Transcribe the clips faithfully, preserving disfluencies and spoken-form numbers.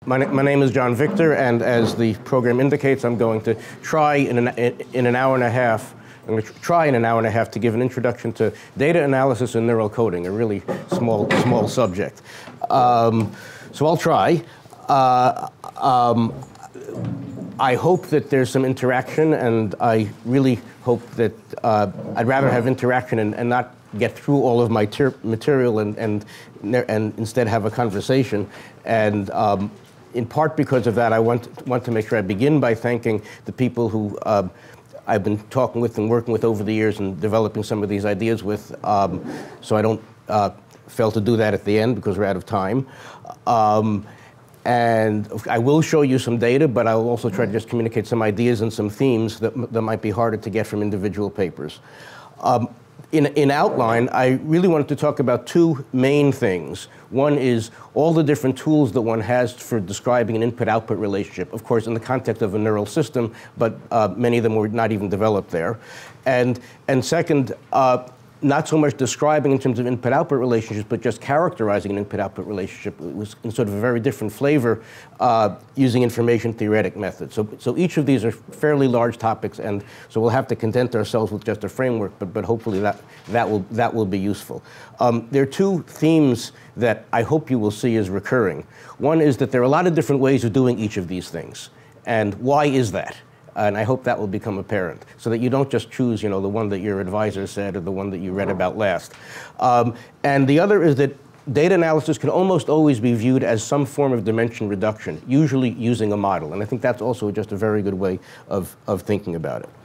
My, my name is John Victor, and as the program indicates, I'm going to try in an, in an hour and a half, I'm going to try in an hour and a half to give an introduction to data analysis and neural coding, a really small, small subject. Um, so I'll try. Uh, um, I hope that there's some interaction, and I really hope that uh, I'd rather have interaction and, and not get through all of my material and, and, and instead have a conversation. And um, in part because of that, I want, want to make sure I begin by thanking the people who uh, I've been talking with and working with over the years and developing some of these ideas with, um, so I don't uh, fail to do that at the end because we're out of time. Um, and I will show you some data, but I'll also try to just communicate some ideas and some themes that, that might be harder to get from individual papers. Um, In, in outline, I really wanted to talk about two main things. One is all the different tools that one has for describing an input-output relationship, of course, in the context of a neural system, but uh, many of them were not even developed there. And, and second, uh, not so much describing in terms of input-output relationships, but just characterizing an input-output relationship. It was in sort of a very different flavor uh, using information theoretic methods. So, so each of these are fairly large topics, and so we'll have to content ourselves with just a framework, but, but hopefully that, that, will, that will be useful. Um, there are two themes that I hope you will see as recurring. One is that there are a lot of different ways of doing each of these things. And why is that? And I hope that will become apparent, so that you don't just choose, you know, the one that your advisor said or the one that you read about last. Um, and the other is that data analysis can almost always be viewed as some form of dimension reduction, usually using a model. And I think that's also just a very good way of, of thinking about it.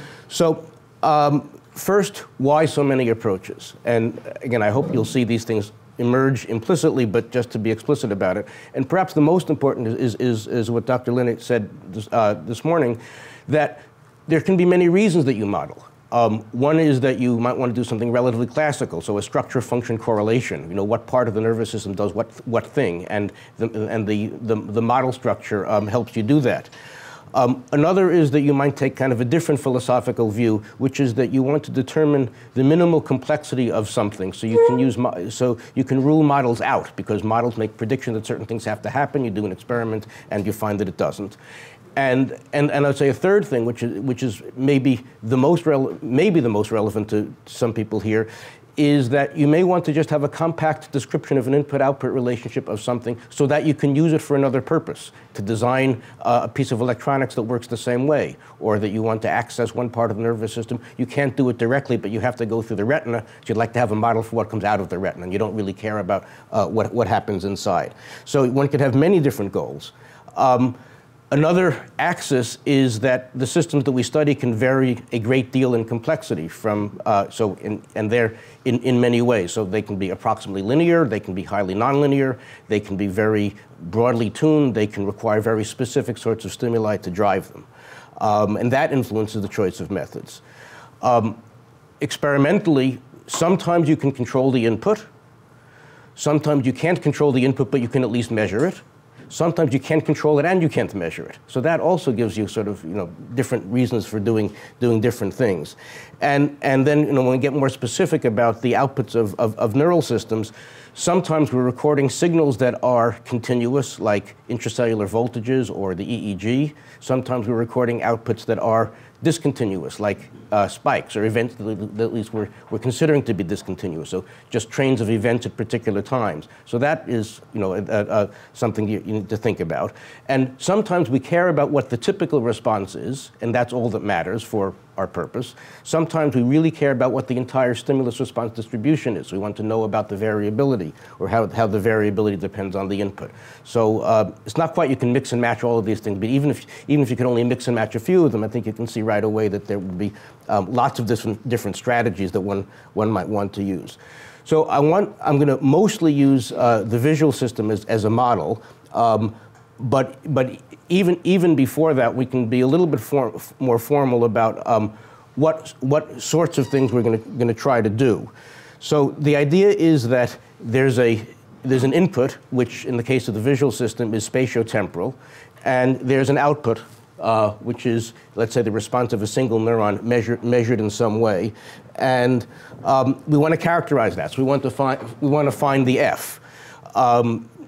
So um, first, why so many approaches? And again, I hope you'll see these things emerge implicitly, but just to be explicit about it. And perhaps the most important is, is, is what Doctor Linnet said this, uh, this morning, that there can be many reasons that you model. Um, one is that you might want to do something relatively classical, so a structure-function correlation. You know, what part of the nervous system does what, what thing, and the, and the, the, the model structure um, helps you do that. Um, another is that you might take kind of a different philosophical view, which is that you want to determine the minimal complexity of something, so you can use mo so you can rule models out, because models make predictions that certain things have to happen. You do an experiment and you find that it doesn't. And and and I'd say a third thing, which is which is maybe the most rele maybe the most relevant to some people here, is that you may want to just have a compact description of an input-output relationship of something so that you can use it for another purpose, to design uh, a piece of electronics that works the same way, or that you want to access one part of the nervous system. You can't do it directly, but you have to go through the retina, so you'd like to have a model for what comes out of the retina, and you don't really care about uh, what, what happens inside. So one could have many different goals. Um, Another axis is that the systems that we study can vary a great deal in complexity from, uh, so, in, and they're in, in many ways. So they can be approximately linear, they can be highly nonlinear, they can be very broadly tuned, they can require very specific sorts of stimuli to drive them. Um, and that influences the choice of methods. Um, experimentally, sometimes you can control the input, sometimes you can't control the input, but you can at least measure it. Sometimes you can't control it and you can't measure it. So that also gives you sort of, you know, different reasons for doing, doing different things. And, and then, you know, when we get more specific about the outputs of, of, of neural systems, sometimes we're recording signals that are continuous, like intracellular voltages or the E E G. Sometimes we're recording outputs that are discontinuous, like uh, spikes, or events that at least we're, we're considering to be discontinuous. So just trains of events at particular times. So that is, you know, uh, uh, something you, you need to think about. And sometimes we care about what the typical response is, and that's all that matters for our purpose. Sometimes we really care about what the entire stimulus response distribution is. We want to know about the variability, or how, how the variability depends on the input. So uh, it's not quite you can mix and match all of these things, but even if, even if you can only mix and match a few of them, I think you can see right away that there would be um, lots of different, different strategies that one, one might want to use. So I want, I'm going to mostly use uh, the visual system as, as a model, um, but, but even, even before that, we can be a little bit for, more formal about um, what, what sorts of things we're going to try to do. So the idea is that there's, a, there's an input, which in the case of the visual system is spatiotemporal, and there's an output, uh, which is, let's say, the response of a single neuron measured, measured in some way. And um, we want to characterize that. So we want to find, we want to find the F. Um,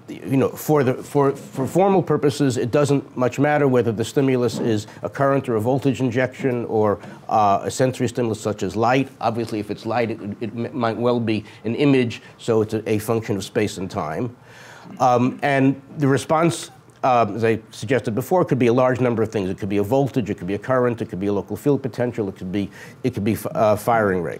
you know, for, the, for, for formal purposes, it doesn't much matter whether the stimulus is a current or a voltage injection or uh, a sensory stimulus such as light. Obviously, if it's light, it, it might well be an image, so it's a, a function of space and time. Um, and the response, uh, as I suggested before, could be a large number of things. It could be a voltage, it could be a current, it could be a local field potential, it could be, it could be uh, firing rate.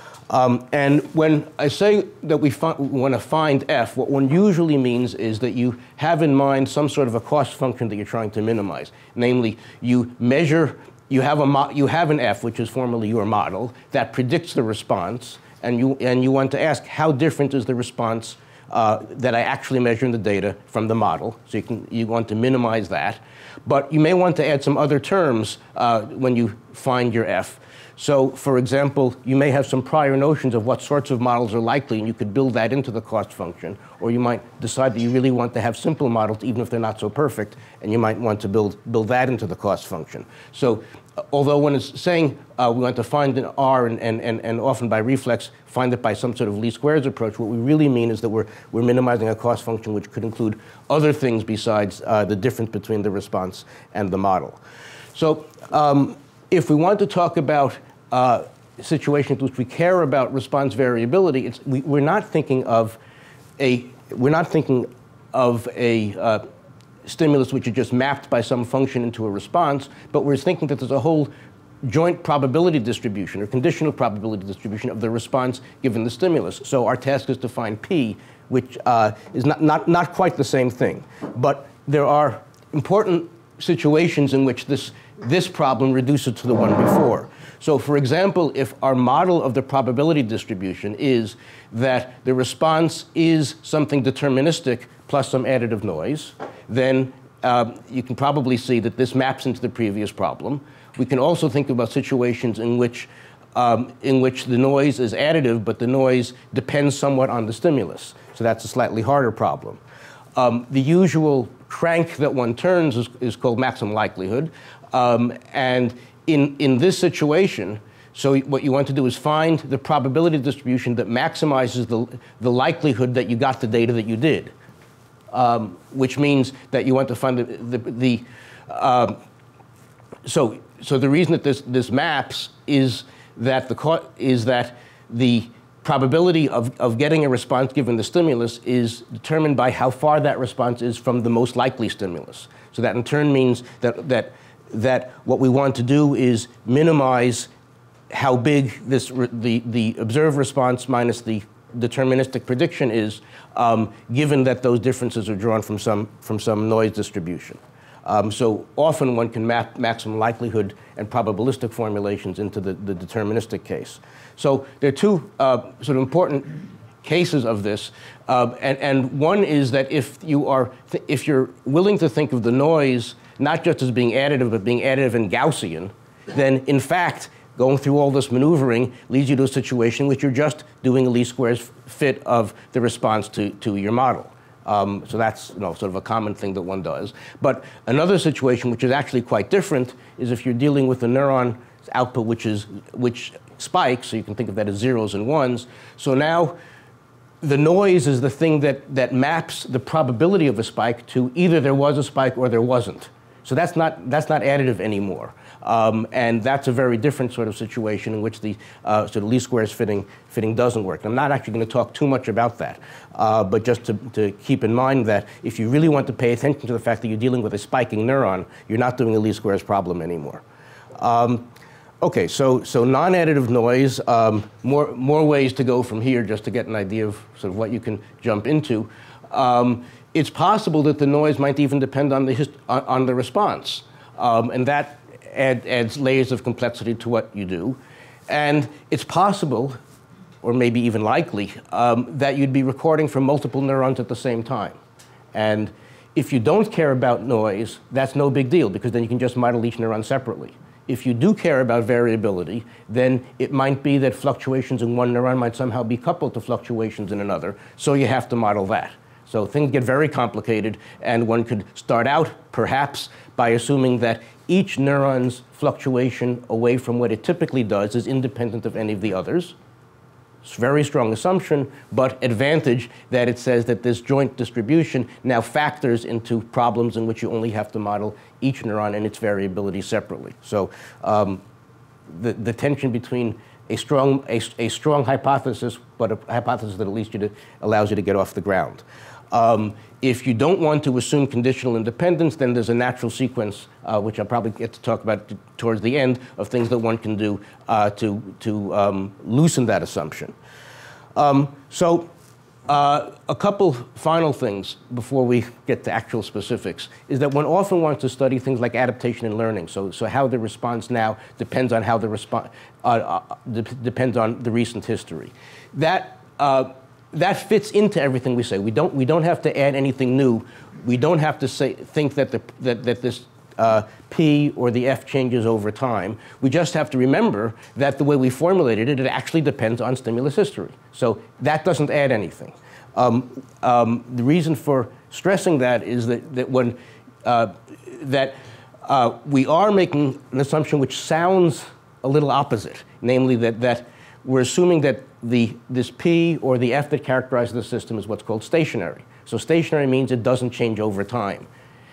Um, and when I say that we want to find f, what one usually means is that you have in mind some sort of a cost function that you're trying to minimize. Namely, you measure, you have, a mo you have an f, which is formally your model, that predicts the response, and you, and you want to ask how different is the response uh, that I actually measure in the data from the model. So you, can, you want to minimize that. But you may want to add some other terms uh, when you find your f. So, for example, you may have some prior notions of what sorts of models are likely, and you could build that into the cost function. Or you might decide that you really want to have simple models, even if they're not so perfect, and you might want to build, build that into the cost function. So, uh, although when it's saying uh, we want to find an R, and, and, and, and often by reflex, find it by some sort of least squares approach, what we really mean is that we're, we're minimizing a cost function which could include other things besides uh, the difference between the response and the model. So, um, if we want to talk about uh, situations in which we care about response variability, it's, we, we're not thinking of a we're not thinking of a uh, stimulus which is just mapped by some function into a response, but we're thinking that there's a whole joint probability distribution or conditional probability distribution of the response given the stimulus. So our task is to find p, which uh, is not, not not quite the same thing, but there are important situations in which this this problem reduces to the one before. So, for example, if our model of the probability distribution is that the response is something deterministic plus some additive noise, then uh, you can probably see that this maps into the previous problem. We can also think about situations in which, um, in which the noise is additive, but the noise depends somewhat on the stimulus. So that's a slightly harder problem. Um, the usual crank that one turns is, is called maximum likelihood. Um, and in, in this situation, so what you want to do is find the probability distribution that maximizes the, the likelihood that you got the data that you did, um, which means that you want to find the, the, the uh, so, so the reason that this, this maps is that the, is that the probability of, of getting a response given the stimulus is determined by how far that response is from the most likely stimulus. So that in turn means that, that, that what we want to do is minimize how big this, the, the observed response minus the deterministic prediction is, um, given that those differences are drawn from some, from some noise distribution. Um, so often one can map maximum likelihood and probabilistic formulations into the, the deterministic case. So there are two uh, sort of important cases of this, uh, and, and one is that if you are, th if you're willing to think of the noise not just as being additive, but being additive and Gaussian, then in fact, going through all this maneuvering leads you to a situation in which you're just doing a least squares fit of the response to, to your model. Um, so that's, you know, sort of a common thing that one does. But another situation which is actually quite different is if you're dealing with a neuron output which is which spikes, so you can think of that as zeros and ones. So now the noise is the thing that, that maps the probability of a spike to either there was a spike or there wasn't. So that's not, that's not additive anymore. Um, and that's a very different sort of situation in which the uh, sort of least squares fitting, fitting doesn't work. I'm not actually going to talk too much about that, uh, but just to, to keep in mind that if you really want to pay attention to the fact that you're dealing with a spiking neuron, you're not doing a least squares problem anymore. Um, okay, so, so non-additive noise, um, more, more ways to go from here just to get an idea of sort of what you can jump into. Um, it's possible that the noise might even depend on the, hist on, on the response, um, and that Add, adds layers of complexity to what you do. And it's possible, or maybe even likely, um, that you'd be recording from multiple neurons at the same time. And if you don't care about noise, that's no big deal, because then you can just model each neuron separately. If you do care about variability, then it might be that fluctuations in one neuron might somehow be coupled to fluctuations in another, so you have to model that. So things get very complicated, and one could start out, perhaps, by assuming that each neuron's fluctuation away from what it typically does is independent of any of the others. very strong assumption, but advantage that it says that this joint distribution now factors into problems in which you only have to model each neuron and its variability separately. So um, the, the tension between a strong, a, a strong hypothesis, but a hypothesis that at least you to, allows you to get off the ground. Um, if you don't want to assume conditional independence, then there's a natural sequence, uh, which I'll probably get to talk about t towards the end, of things that one can do uh, to, to um, loosen that assumption. Um, so uh, a couple final things before we get to actual specifics is that one often wants to study things like adaptation and learning. So, so how the response now depends on how the response uh, uh, de depends on the recent history. That uh, That fits into everything we say. We don't, we don't have to add anything new. We don't have to say, think that, the, that, that this uh, P or the F changes over time. We just have to remember that the way we formulated it, it actually depends on stimulus history. So that doesn't add anything. Um, um, the reason for stressing that is that, that, when, uh, that uh, we are making an assumption which sounds a little opposite, namely that, that we're assuming that the, this P or the F that characterizes the system is what's called stationary. So stationary means it doesn't change over time.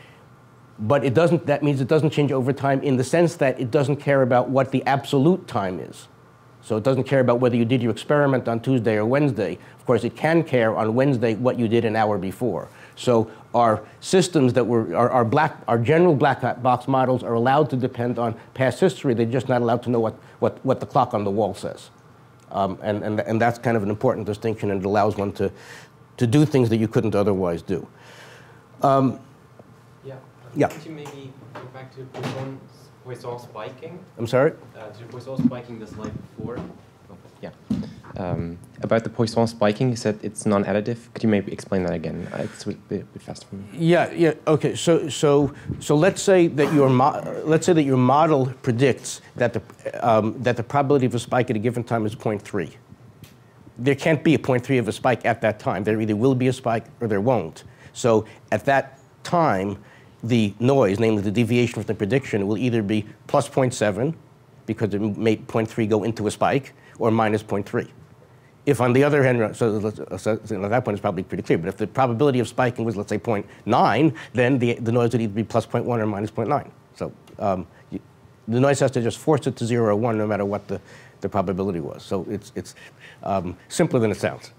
But it doesn't, that means it doesn't change over time in the sense that it doesn't care about what the absolute time is. So it doesn't care about whether you did your experiment on Tuesday or Wednesday. Of course, it can care on Wednesday what you did an hour before. So our systems that were, our, our, black, our general black box models are allowed to depend on past history. They're just not allowed to know what, what, what the clock on the wall says. Um, and, and, and that's kind of an important distinction, and it allows one to, to do things that you couldn't otherwise do. Um, yeah. Yeah. Could you maybe go back to Poisson, Poisson spiking? I'm sorry? Uh, to Poisson spiking the slide before. Oh, yeah. Um, about the Poisson spiking, you said it's non-additive. Could you maybe explain that again? Uh, it's a bit, a bit fast for me. Yeah, yeah. Okay. So, so, so let's say that your mo let's say that your model predicts that the um, that the probability of a spike at a given time is zero point three. There can't be a zero point three of a spike at that time. There either will be a spike or there won't. So at that time, the noise, namely the deviation from the prediction, will either be plus zero point seven, because it made zero point three go into a spike, or minus zero point three. If on the other hand, so, so at that point it's probably pretty clear, but if the probability of spiking was, let's say, zero point nine, then the, the noise would either be plus zero point one or minus zero point nine. So um, you, the noise has to just force it to zero or one no matter what the, the probability was. So it's, it's um, simpler than it sounds.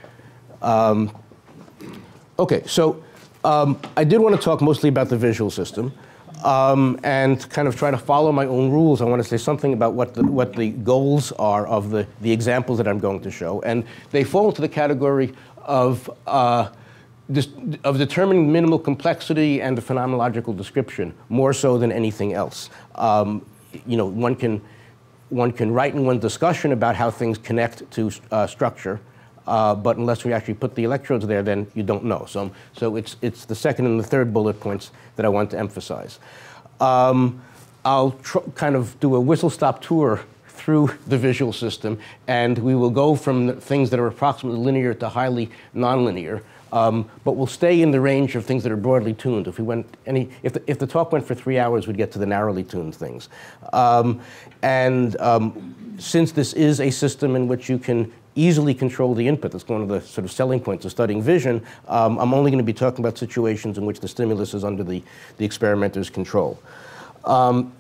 Um, OK, so um, I did want to talk mostly about the visual system. Um, and kind of try to follow my own rules. I want to say something about what the, what the goals are of the, the examples that I'm going to show. And they fall into the category of, uh, this, of determining minimal complexity and the phenomenological description, more so than anything else. Um, you know, one can, one can write in one discussion about how things connect to uh, structure. Uh, but unless we actually put the electrodes there, then you don't know. So, so it's, it's the second and the third bullet points that I want to emphasize. Um, I'll tr kind of do a whistle-stop tour through the visual system, and we will go from things that are approximately linear to highly nonlinear. Um, but we'll stay in the range of things that are broadly tuned. If we went any, if the, if the talk went for three hours, we'd get to the narrowly tuned things. Um, and um, since this is a system in which you can easily control the input, that's one of the sort of selling points of studying vision, um, I'm only going to be talking about situations in which the stimulus is under the, the experimenter's control. Um,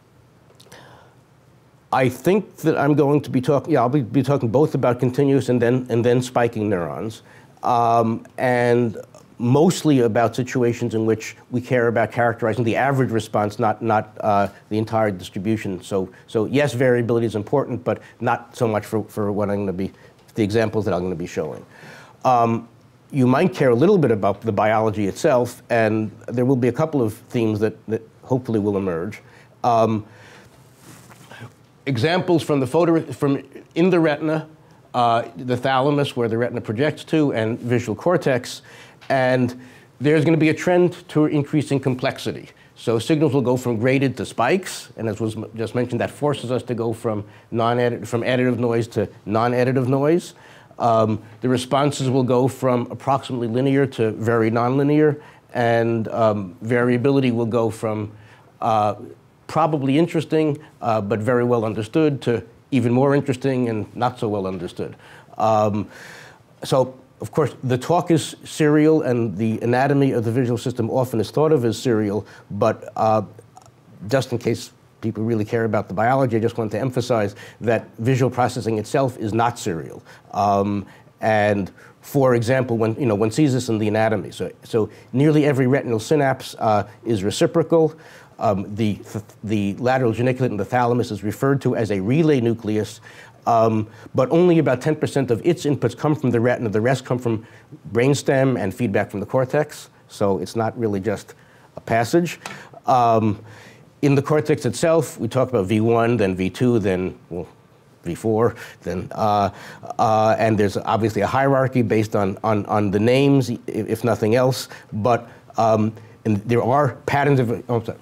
I think that I'm going to be talking, yeah, I'll be, be talking both about continuous and then, and then spiking neurons. Um, and mostly about situations in which we care about characterizing the average response, not, not uh, the entire distribution. So, so yes, variability is important, but not so much for, for what I'm going to be, the examples that I'm going to be showing. Um, you might care a little bit about the biology itself, and there will be a couple of themes that, that hopefully will emerge. Um, examples from the photo, from in the retina, Uh, the thalamus, where the retina projects to, and visual cortex. And there's going to be a trend to increasing complexity. So signals will go from graded to spikes. And as was just mentioned, that forces us to go from, non-edit from additive noise to non-additive noise. Um, the responses will go from approximately linear to very nonlinear. And um, variability will go from uh, probably interesting, uh, but very well understood, to even more interesting and not so well understood. Um, so, of course, the talk is serial, and the anatomy of the visual system often is thought of as serial, but uh, just in case people really care about the biology, I just want to emphasize that visual processing itself is not serial. Um, and for example, when, you know, one sees this in the anatomy. So, so nearly every retinal synapse uh, is reciprocal. Um, the, th the lateral geniculate in the thalamus is referred to as a relay nucleus, um, but only about ten percent of its inputs come from the retina. The rest come from brainstem and feedback from the cortex. So it's not really just a passage. Um, in the cortex itself, we talk about V one, then V two, then, well, V four, then, uh, uh, and there's obviously a hierarchy based on, on, on the names, if nothing else, but um, and there are patterns of, oh, I'm sorry.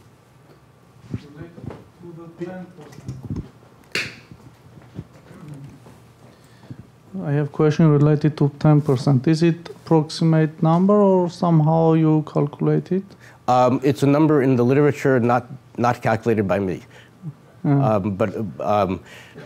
I have a question related to ten percent. Is it approximate number or somehow you calculate it? Um, it's a number in the literature, not, not calculated by me. Uh, Um, but um,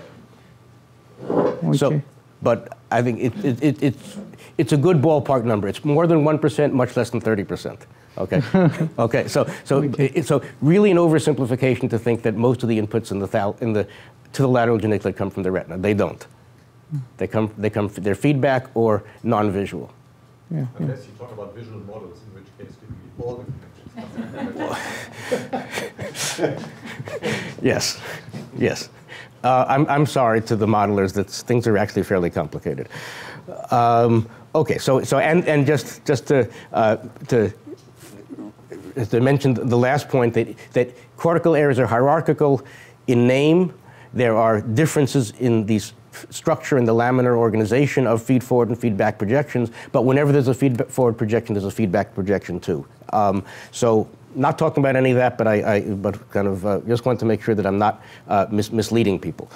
okay. so, but I think it, it, it, it's it's a good ballpark number. It's more than one percent, much less than thirty percent. Okay. Okay. So so Okay. It, so really an oversimplification to think that most of the inputs in the thal in the to the lateral geniculate come from the retina. They don't. They come they come they're feedback or non-visual. Yeah, yeah. Unless you talk about visual models, in which case you need all the connections. Yes, yes. Uh, I'm, I'm sorry to the modelers that things are actually fairly complicated. Um, okay, so, so and, and just, just to, uh, to, to mention the last point, that, that cortical areas are hierarchical in name. There are differences in the structure and the laminar organization of feed-forward and feedback projections, but whenever there's a feed-forward projection, there's a feedback projection too. Um, so, not talking about any of that, but I, I but kind of uh, just want to make sure that I'm not uh, mis misleading people.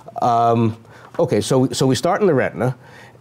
Um, okay, so so we start in the retina,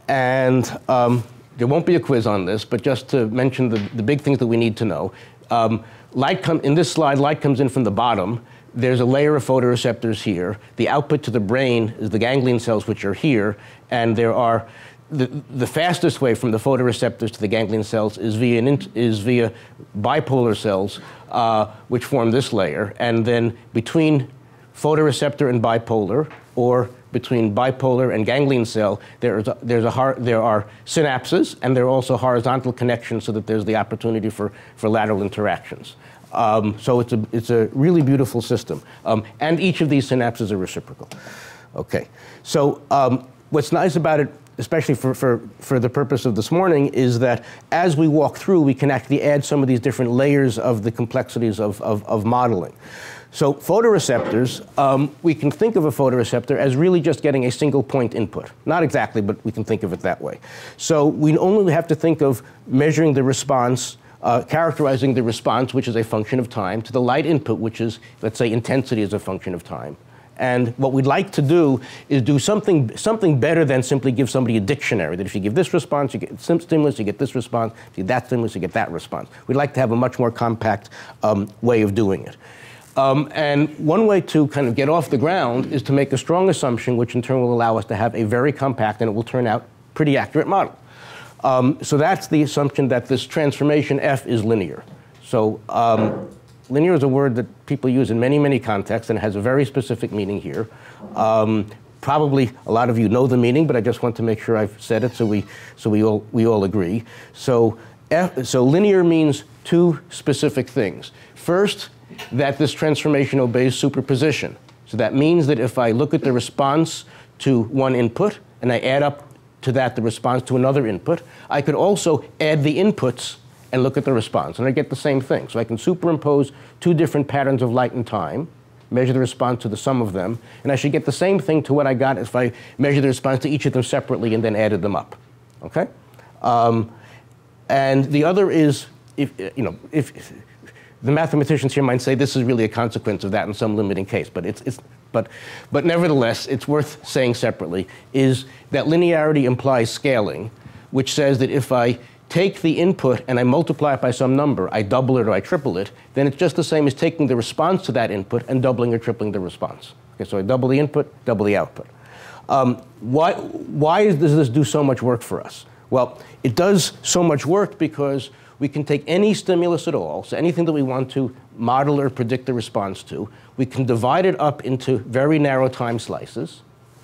and um, there won't be a quiz on this, but just to mention the the big things that we need to know. Um, light come in this slide. Light comes in from the bottom. There's a layer of photoreceptors here. The output to the brain is the ganglion cells, which are here, and there are. The, the fastest way from the photoreceptors to the ganglion cells is via, an int, is via bipolar cells, uh, which form this layer. And then between photoreceptor and bipolar, or between bipolar and ganglion cell, there, is a, there's a, there are synapses, and there are also horizontal connections so that there's the opportunity for, for lateral interactions. Um, so it's a, it's a really beautiful system. Um, and each of these synapses are reciprocal. Okay, so um, what's nice about it, especially for, for, for the purpose of this morning, is that as we walk through, we can actually add some of these different layers of the complexities of, of, of modeling. So photoreceptors, um, we can think of a photoreceptor as really just getting a single point input. Not exactly, but we can think of it that way. So we only have to think of measuring the response, uh, characterizing the response, which is a function of time, to the light input, which is, let's say, intensity is a function of time. And what we'd like to do is do something, something better than simply give somebody a dictionary, that if you give this response, you get some stimulus, you get this response. If you give that stimulus, you get that response. We'd like to have a much more compact um, way of doing it. Um, and one way to kind of get off the ground is to make a strong assumption, which in turn will allow us to have a very compact, and it will turn out, pretty accurate model. Um, so that's the assumption that this transformation F is linear. So um, linear is a word that people use in many, many contexts, and it has a very specific meaning here. Um, probably a lot of you know the meaning, but I just want to make sure I've said it so we, so we, all, we all agree. So, F, so linear means two specific things. First, that this transformation obeys superposition. So that means that if I look at the response to one input, and I add up to that the response to another input, I could also add the inputs and look at the response, and I get the same thing. So I can superimpose two different patterns of light and time, measure the response to the sum of them, and I should get the same thing to what I got if I measure the response to each of them separately and then added them up. Okay? Um, and the other is, if you know, if, if the mathematicians here might say this is really a consequence of that in some limiting case, but it's, it's but, but nevertheless, it's worth saying separately, is that linearity implies scaling, which says that if I take the input and I multiply it by some number, I double it or I triple it, then it's just the same as taking the response to that input and doubling or tripling the response. Okay, so I double the input, double the output. Um, why why does this do so much work for us? Well, it does so much work because we can take any stimulus at all, so anything that we want to model or predict the response to, we can divide it up into very narrow time slices.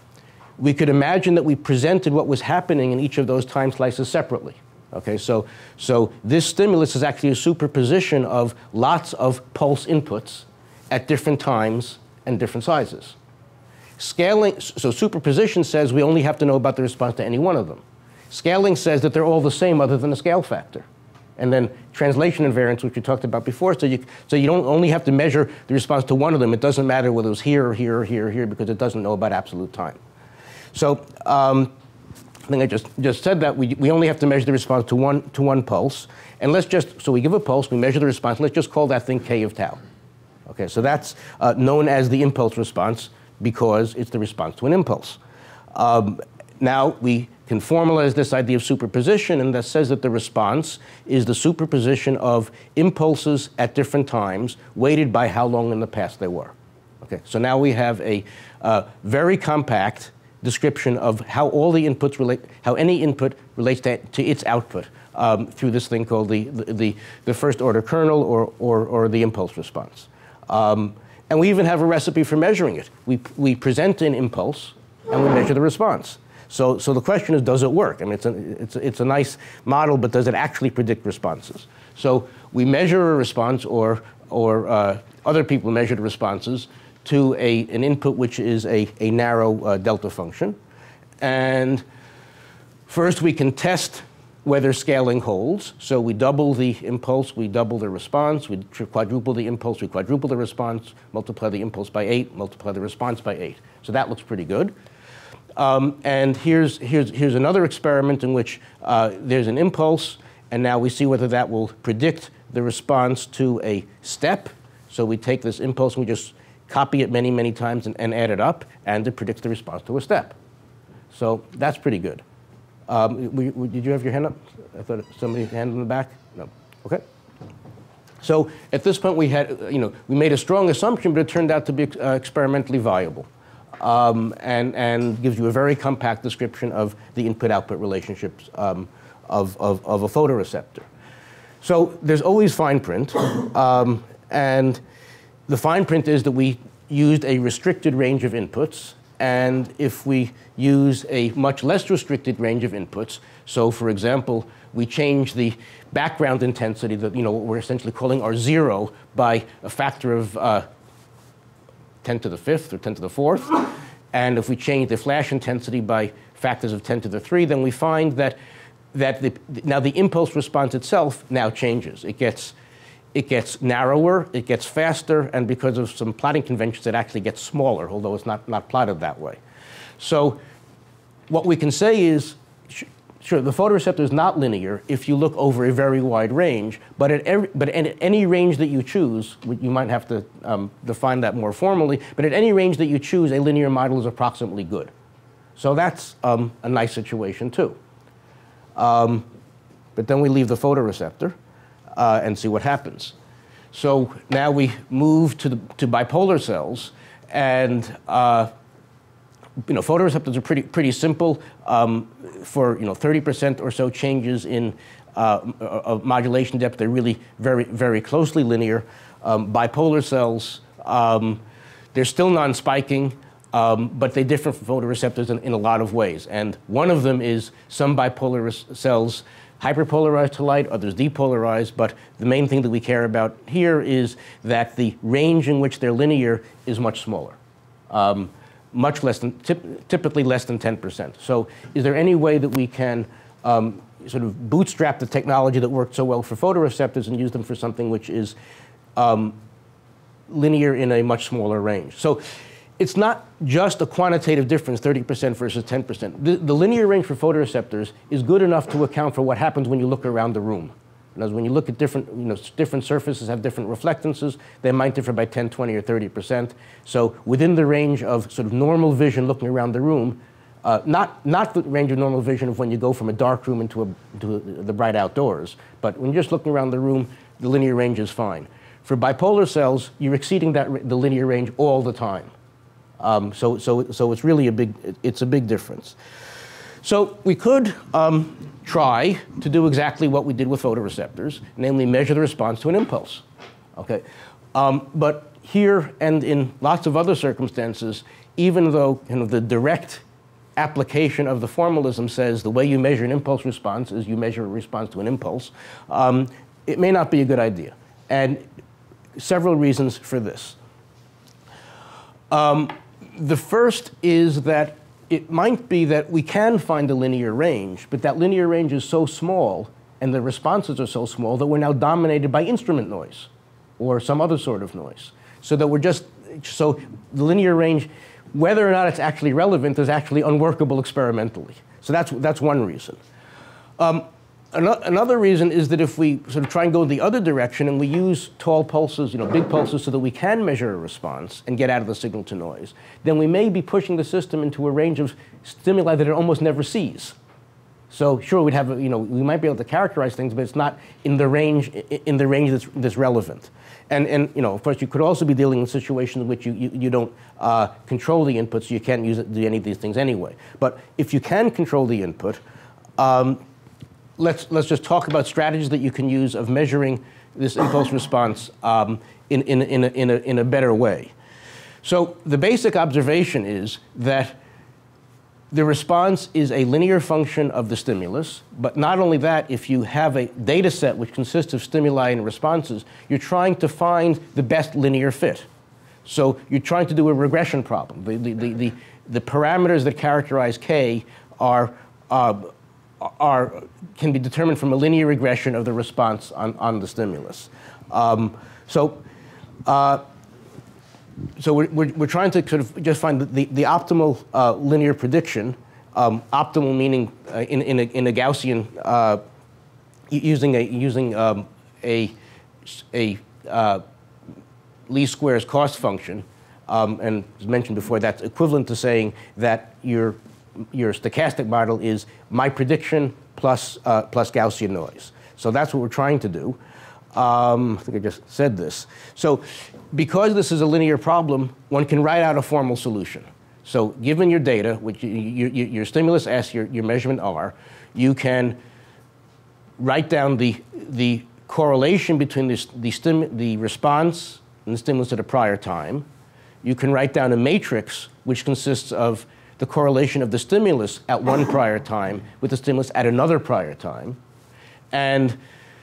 We could imagine that we presented what was happening in each of those time slices separately. Okay, so, so this stimulus is actually a superposition of lots of pulse inputs at different times and different sizes. Scaling, so superposition says we only have to know about the response to any one of them. Scaling says that they're all the same other than a scale factor. And then translation invariance, which we talked about before, so you, so you don't only have to measure the response to one of them. It doesn't matter whether it was here or here or here or here because it doesn't know about absolute time. So um, I think I just, just said that. We, we only have to measure the response to one, to one pulse. And let's just, so we give a pulse, we measure the response, let's just call that thing k of tau. Okay, so that's uh, known as the impulse response because it's the response to an impulse. Um, now we can formalize this idea of superposition, and that says that the response is the superposition of impulses at different times weighted by how long in the past they were. Okay, so now we have a uh, very compact description of how all the inputs relate, how any input relates to, to its output um, through this thing called the, the, the first order kernel or, or, or the impulse response. Um, and we even have a recipe for measuring it. We, we present an impulse and we measure the response. So, so the question is, does it work? I mean, it's a, it's, a, it's a nice model, but does it actually predict responses? So we measure a response, or, or uh, other people measure the responses to a, an input which is a, a narrow uh, delta function. And first we can test whether scaling holds. So we double the impulse, we double the response, we quadruple the impulse, we quadruple the response, multiply the impulse by eight, multiply the response by eight. So that looks pretty good. Um, and here's, here's, here's another experiment in which uh, there's an impulse, and now we see whether that will predict the response to a step. So we take this impulse and we just copy it many, many times and, and add it up, and it predicts the response to a step. So that's pretty good. Um, we, we, did you have your hand up? I thought somebody had a hand in the back? No. Okay. So at this point, we had, you know, we made a strong assumption, but it turned out to be uh, experimentally viable. Um, and, and gives you a very compact description of the input-output relationships um, of, of, of a photoreceptor. So there's always fine print. Um, and the fine print is that we used a restricted range of inputs. And if we use a much less restricted range of inputs, so for example, we change the background intensity, that, you know, what we're essentially calling our zero, by a factor of uh, ten to the fifth or ten to the fourth. And if we change the flash intensity by factors of ten to the three, then we find that, that the, now the impulse response itself now changes. It gets, it gets narrower, it gets faster, and because of some plotting conventions, it actually gets smaller, although it's not, not plotted that way. So what we can say is, sure, the photoreceptor is not linear if you look over a very wide range, but at, every, but at any range that you choose, you might have to um, define that more formally, but at any range that you choose, a linear model is approximately good. So that's um, a nice situation too. Um, but then we leave the photoreceptor uh, and see what happens. So now we move to, the, to bipolar cells, and uh, you know, photoreceptors are pretty, pretty simple. Um, for you know, thirty percent or so changes in uh, of modulation depth, they're really very, very closely linear. Um, bipolar cells, um, they're still non-spiking, um, but they differ from photoreceptors in, in a lot of ways. And one of them is some bipolar cells hyperpolarized to light, others depolarized, but the main thing that we care about here is that the range in which they're linear is much smaller. Um, much less than, typ typically less than ten percent. So is there any way that we can um, sort of bootstrap the technology that worked so well for photoreceptors and use them for something which is um, linear in a much smaller range? So it's not just a quantitative difference, thirty percent versus ten percent. The, the linear range for photoreceptors is good enough to account for what happens when you look around the room. Because when you look at different, you know, different surfaces have different reflectances, they might differ by ten, twenty, or thirty percent. So within the range of sort of normal vision looking around the room, uh, not, not the range of normal vision of when you go from a dark room into, a, into a, the bright outdoors, but when you're just looking around the room, the linear range is fine. For bipolar cells, you're exceeding that, the linear range all the time. Um, so, so, so it's really a big, it's a big difference. So we could um, try to do exactly what we did with photoreceptors, namely measure the response to an impulse. Okay, um, but here and in lots of other circumstances, even though you know, the direct application of the formalism says the way you measure an impulse response is you measure a response to an impulse, um, it may not be a good idea. And several reasons for this. Um, the first is that it might be that we can find a linear range, but that linear range is so small and the responses are so small that we're now dominated by instrument noise or some other sort of noise. So that we're just, so the linear range, whether or not it's actually relevant, is actually unworkable experimentally. So that's, that's one reason. Um, Another reason is that if we sort of try and go the other direction and we use tall pulses, you know, big pulses, so that we can measure a response and get out of the signal to noise, then we may be pushing the system into a range of stimuli that it almost never sees. So sure, we'd have, a, you know, we might be able to characterize things, but it's not in the range in the range that's, that's relevant. And and you know, of course, you could also be dealing with situations in which you you, you don't uh, control the input, so you can't use it, do any of these things anyway. But if you can control the input. Um, Let's, let's just talk about strategies that you can use of measuring this impulse response um, in, in, in, a, in, a, in a better way. So the basic observation is that the response is a linear function of the stimulus. But not only that, if you have a data set which consists of stimuli and responses, you're trying to find the best linear fit. So you're trying to do a regression problem. The, the, the, the, the parameters that characterize K are uh, Are, can be determined from a linear regression of the response on, on the stimulus. Um, so uh, so we're, we're, we're trying to sort of just find the, the optimal uh, linear prediction, um, optimal meaning uh, in, in, a, in a Gaussian, uh, using a, using, um, a, a uh, least squares cost function. Um, and as mentioned before, that's equivalent to saying that your your stochastic model is my prediction plus, uh, plus Gaussian noise. So that's what we're trying to do. Um, I think I just said this. So because this is a linear problem, one can write out a formal solution. So given your data, which you, you, you, your stimulus S, your, your measurement R, you can write down the, the correlation between the, the, stim, the response and the stimulus at a prior time. You can write down a matrix which consists of the correlation of the stimulus at one prior time with the stimulus at another prior time. And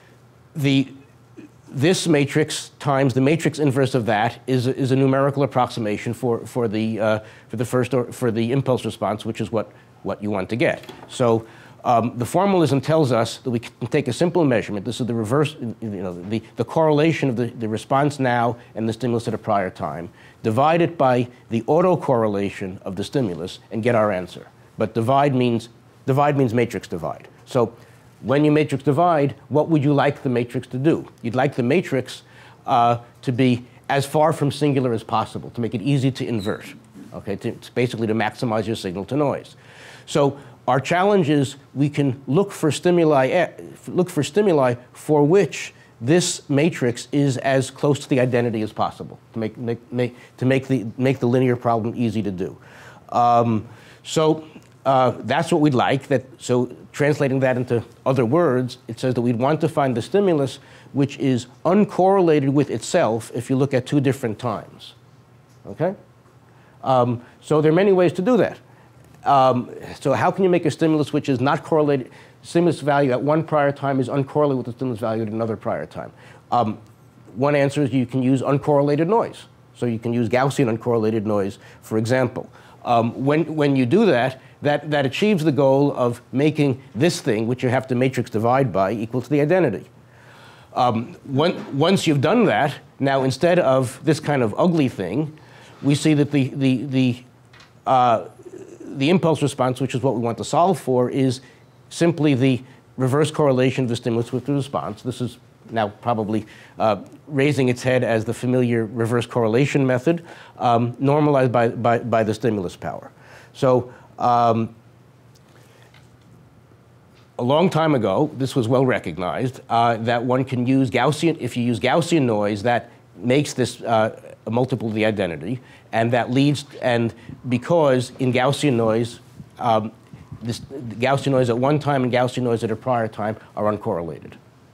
the, this matrix times the matrix inverse of that is a, is a numerical approximation for, for, the, uh, for, the first or, for the impulse response, which is what, what you want to get. So um, the formalism tells us that we can take a simple measurement. This is the reverse, you know, the, the correlation of the, the response now and the stimulus at a prior time. Divide it by the autocorrelation of the stimulus and get our answer. But divide means, divide means matrix divide. So when you matrix divide, what would you like the matrix to do? You'd like the matrix uh, to be as far from singular as possible, to make it easy to invert. Okay, to, it's basically to maximize your signal to noise. So our challenge is we can look for stimuli, look for stimuli for which this matrix is as close to the identity as possible to make, make, make, to make, the, make the linear problem easy to do. Um, so uh, that's what we'd like. That, so translating that into other words, it says that we'd want to find the stimulus which is uncorrelated with itself if you look at two different times. Okay? Um, so there are many ways to do that. Um, so how can you make a stimulus which is not correlated? Stimulus value at one prior time is uncorrelated with the stimulus value at another prior time. Um, one answer is you can use uncorrelated noise. So you can use Gaussian uncorrelated noise, for example. Um, when, when you do that, that, that achieves the goal of making this thing, which you have to matrix divide by, equal to the identity. Um, when, once you've done that, now instead of this kind of ugly thing, we see that the, the, the, uh, the impulse response, which is what we want to solve for, is simply the reverse correlation of the stimulus with the response. This is now probably uh, raising its head as the familiar reverse correlation method, um, normalized by, by, by the stimulus power. So um, a long time ago, this was well recognized, uh, that one can use Gaussian, if you use Gaussian noise, that makes this uh, a multiple of the identity, and that leads, and because in Gaussian noise, um, this Gaussian noise at one time and Gaussian noise at a prior time are uncorrelated.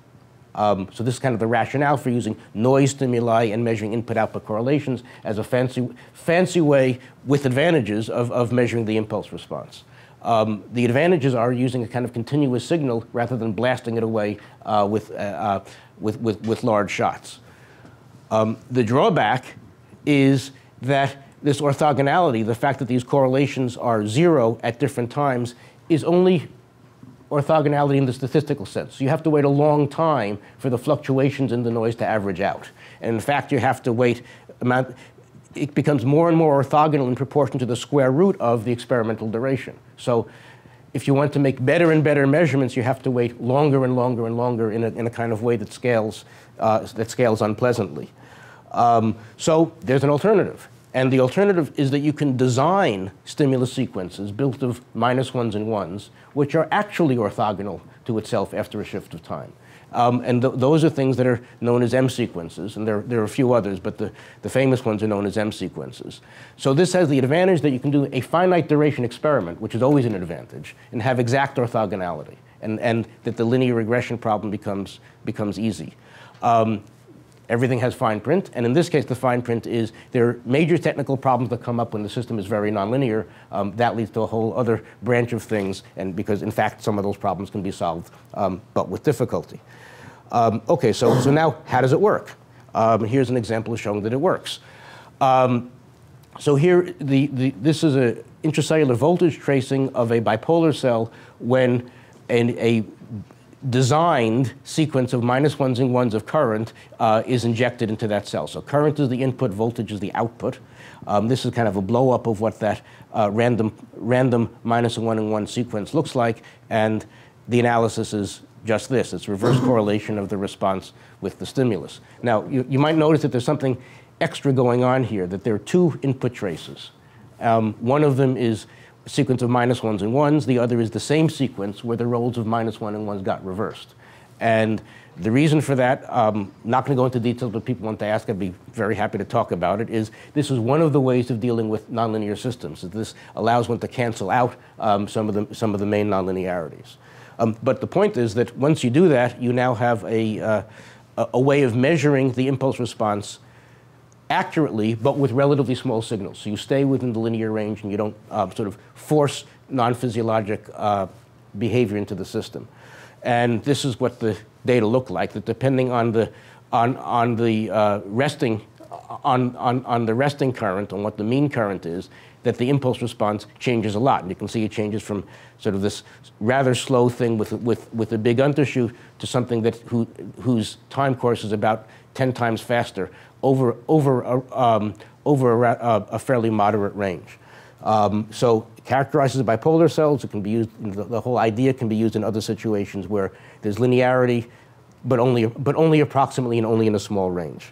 Um, so this is kind of the rationale for using noise stimuli and measuring input-output correlations as a fancy, fancy way with advantages of, of measuring the impulse response. Um, the advantages are using a kind of continuous signal rather than blasting it away uh, with, uh, uh, with, with, with large shots. Um, the drawback is that this orthogonality, the fact that these correlations are zero at different times, is only orthogonality in the statistical sense. So you have to wait a long time for the fluctuations in the noise to average out. And in fact, you have to wait, amount, it becomes more and more orthogonal in proportion to the square root of the experimental duration. So if you want to make better and better measurements, you have to wait longer and longer and longer in a, in a kind of way that scales, uh, that scales unpleasantly. Um, so there's an alternative. And the alternative is that you can design stimulus sequences built of minus ones and ones, which are actually orthogonal to itself after a shift of time. Um, and th those are things that are known as M sequences. And there, there are a few others, but the, the famous ones are known as M sequences. So this has the advantage that you can do a finite duration experiment, which is always an advantage, and have exact orthogonality. And, and that the linear regression problem becomes, becomes easy. Um, Everything has fine print, and in this case, the fine print is there are major technical problems that come up when the system is very nonlinear. Um, that leads to a whole other branch of things, and because, in fact, some of those problems can be solved, um, but with difficulty. Um, OK, so, so now, how does it work? Um, here's an example of showing that it works. Um, so here, the, the, this is an intracellular voltage tracing of a bipolar cell when an, a designed sequence of minus ones and ones of current uh, is injected into that cell. So current is the input, voltage is the output. Um, this is kind of a blow up of what that uh, random, random minus one and one sequence looks like, and the analysis is just this. It's reverse correlation of the response with the stimulus. Now, you, you might notice that there's something extra going on here, that there are two input traces. Um, one of them is a sequence of minus ones and ones. The other is the same sequence where the roles of minus one and ones got reversed. And the reason for that, um, not going to go into details, but people want to ask, I'd be very happy to talk about it, is this is one of the ways of dealing with nonlinear systems. This allows one to cancel out um, some of the, some of the main nonlinearities. Um, but the point is that once you do that, you now have a, uh, a, a way of measuring the impulse response accurately, but with relatively small signals. So you stay within the linear range and you don't uh, sort of force non-physiologic uh, behavior into the system. And this is what the data look like, that depending on the, on, on the uh, resting, on, on, on the resting current, on what the mean current is, that the impulse response changes a lot. And you can see it changes from sort of this rather slow thing with, with, with a big undershoot to something that who, whose time course is about ten times faster over, over, a, um, over a, a fairly moderate range. Um, so it characterizes bipolar cells. It can be used, the, the whole idea can be used in other situations where there's linearity, but only, but only approximately and only in a small range.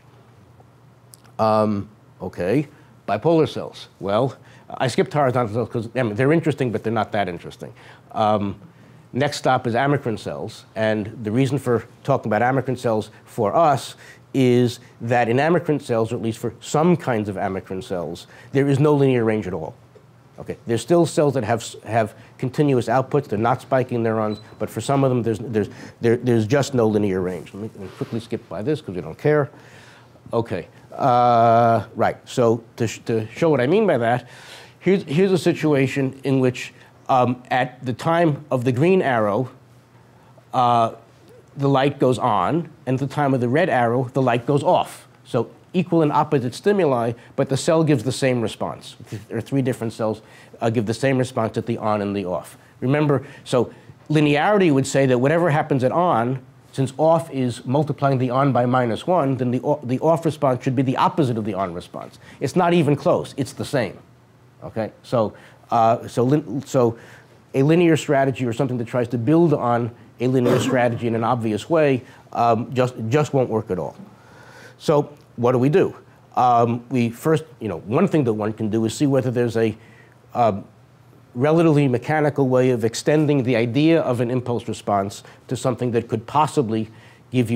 Um, okay, bipolar cells. Well, I skipped horizontal cells because I mean, they're interesting, but they're not that interesting. Um, next stop is amacrine cells. And the reason for talking about amacrine cells for us is that in amacrine cells, or at least for some kinds of amacrine cells, there is no linear range at all. Okay, there's still cells that have, have continuous outputs. They're not spiking neurons, but for some of them, there's, there's, there, there's just no linear range. Let me, let me quickly skip by this because we don't care. Okay, uh, right, so to, sh to show what I mean by that, here's, here's a situation in which um, at the time of the green arrow, uh, the light goes on, and at the time of the red arrow, the light goes off. So equal and opposite stimuli, but the cell gives the same response. There are three different cells uh, give the same response at the on and the off. Remember, so linearity would say that whatever happens at on, since off is multiplying the on by minus one, then the, the off response should be the opposite of the on response. It's not even close. It's the same. Okay? So, uh, so, so a linear strategy or something that tries to build on a linear strategy in an obvious way um, just, just won't work at all. So what do we do? Um, we first, you know, one thing that one can do is see whether there's a uh, relatively mechanical way of extending the idea of an impulse response to something that could possibly give you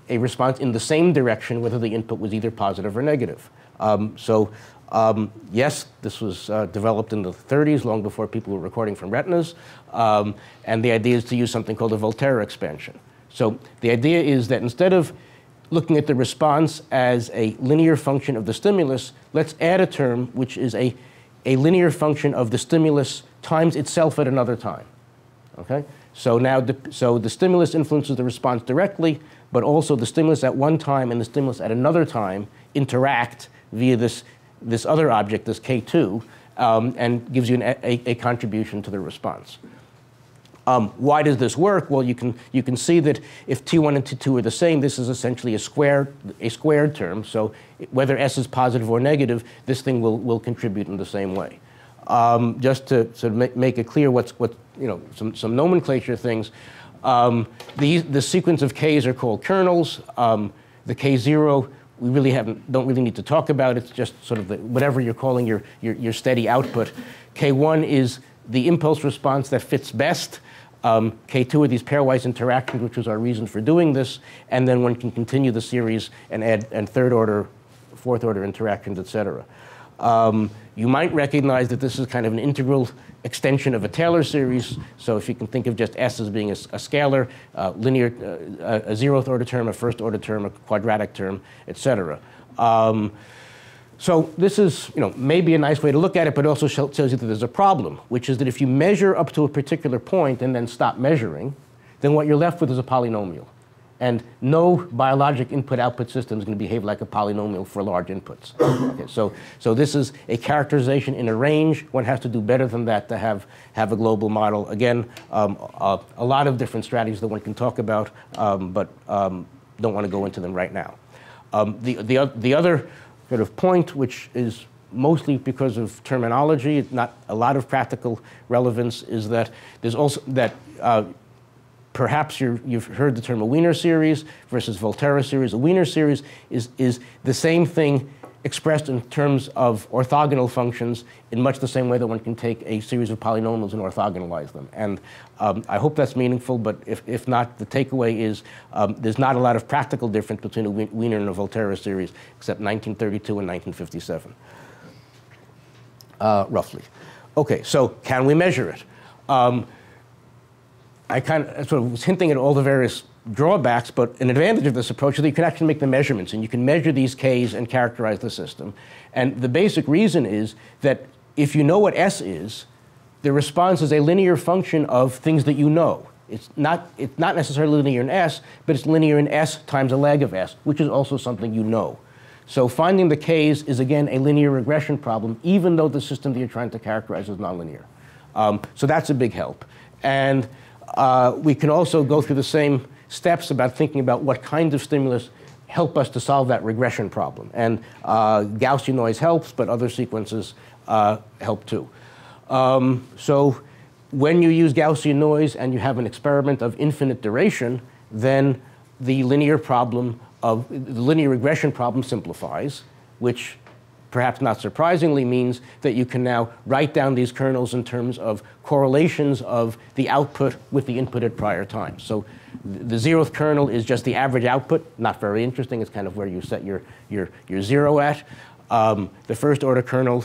a response in the same direction whether the input was either positive or negative. Um, so um, yes, this was uh, developed in the thirties, long before people were recording from retinas. Um, and the idea is to use something called a Volterra expansion. So the idea is that instead of looking at the response as a linear function of the stimulus, let's add a term which is a, a linear function of the stimulus times itself at another time. Okay? So now, the, so the stimulus influences the response directly, but also the stimulus at one time and the stimulus at another time interact via this, this other object, this K two, um, and gives you an, a, a contribution to the response. Um, why does this work? Well, you can, you can see that if T one and T two are the same, this is essentially a squared, a squared term. So whether S is positive or negative, this thing will, will contribute in the same way. Um, just to sort of make, make it clear what's, what, you know, some, some nomenclature things. Um, these, the sequence of Ks are called kernels. Um, the K zero, we really haven't, don't really need to talk about. It's just sort of the, whatever you're calling your, your, your steady output. K one is the impulse response that fits best. Um, K two are these pairwise interactions, which was our reason for doing this. And then one can continue the series and add and third order, fourth order interactions, et cetera. Um, you might recognize that this is kind of an integral extension of a Taylor series. So if you can think of just S as being a, a scalar, uh, linear, uh, a zeroth order term, a first order term, a quadratic term, et cetera. Um, so this is, you know, maybe a nice way to look at it, but also show, tells you that there's a problem, which is that if you measure up to a particular point and then stop measuring, then what you're left with is a polynomial. And no biologic input-output system is going to behave like a polynomial for large inputs. Okay, so, so this is a characterization in a range. One has to do better than that to have, have a global model. Again, um, uh, a lot of different strategies that one can talk about, um, but um, don't want to go into them right now. Um, the, the, the other sort of point, which is mostly because of terminology, not a lot of practical relevance, is that there's also that uh, perhaps you're, you've heard the term a Wiener series versus Volterra series. A Wiener series is, is the same thing expressed in terms of orthogonal functions in much the same way that one can take a series of polynomials and orthogonalize them. And um, I hope that's meaningful, but if, if not, the takeaway is um, there's not a lot of practical difference between a Wiener and a Volterra series, except nineteen thirty-two and nineteen fifty-seven, uh, roughly. Okay, so can we measure it? Um, I kind of sort of was hinting at all the various drawbacks, but an advantage of this approach is that you can actually make the measurements, and you can measure these Ks and characterize the system. And the basic reason is that if you know what S is, the response is a linear function of things that you know. It's not, it's not necessarily linear in S, but it's linear in S times a leg of S, which is also something you know. So finding the Ks is, again, a linear regression problem, even though the system that you're trying to characterize is nonlinear. Um, so that's a big help. And Uh, we can also go through the same steps about thinking about what kinds of stimulus help us to solve that regression problem. And uh, Gaussian noise helps, but other sequences uh, help too. Um, so when you use Gaussian noise and you have an experiment of infinite duration, then the linear problem of the linear regression problem simplifies, which perhaps not surprisingly means that you can now write down these kernels in terms of correlations of the output with the input at prior times. So the zeroth kernel is just the average output, not very interesting. It's kind of where you set your, your, your zero at. Um, the first order kernel,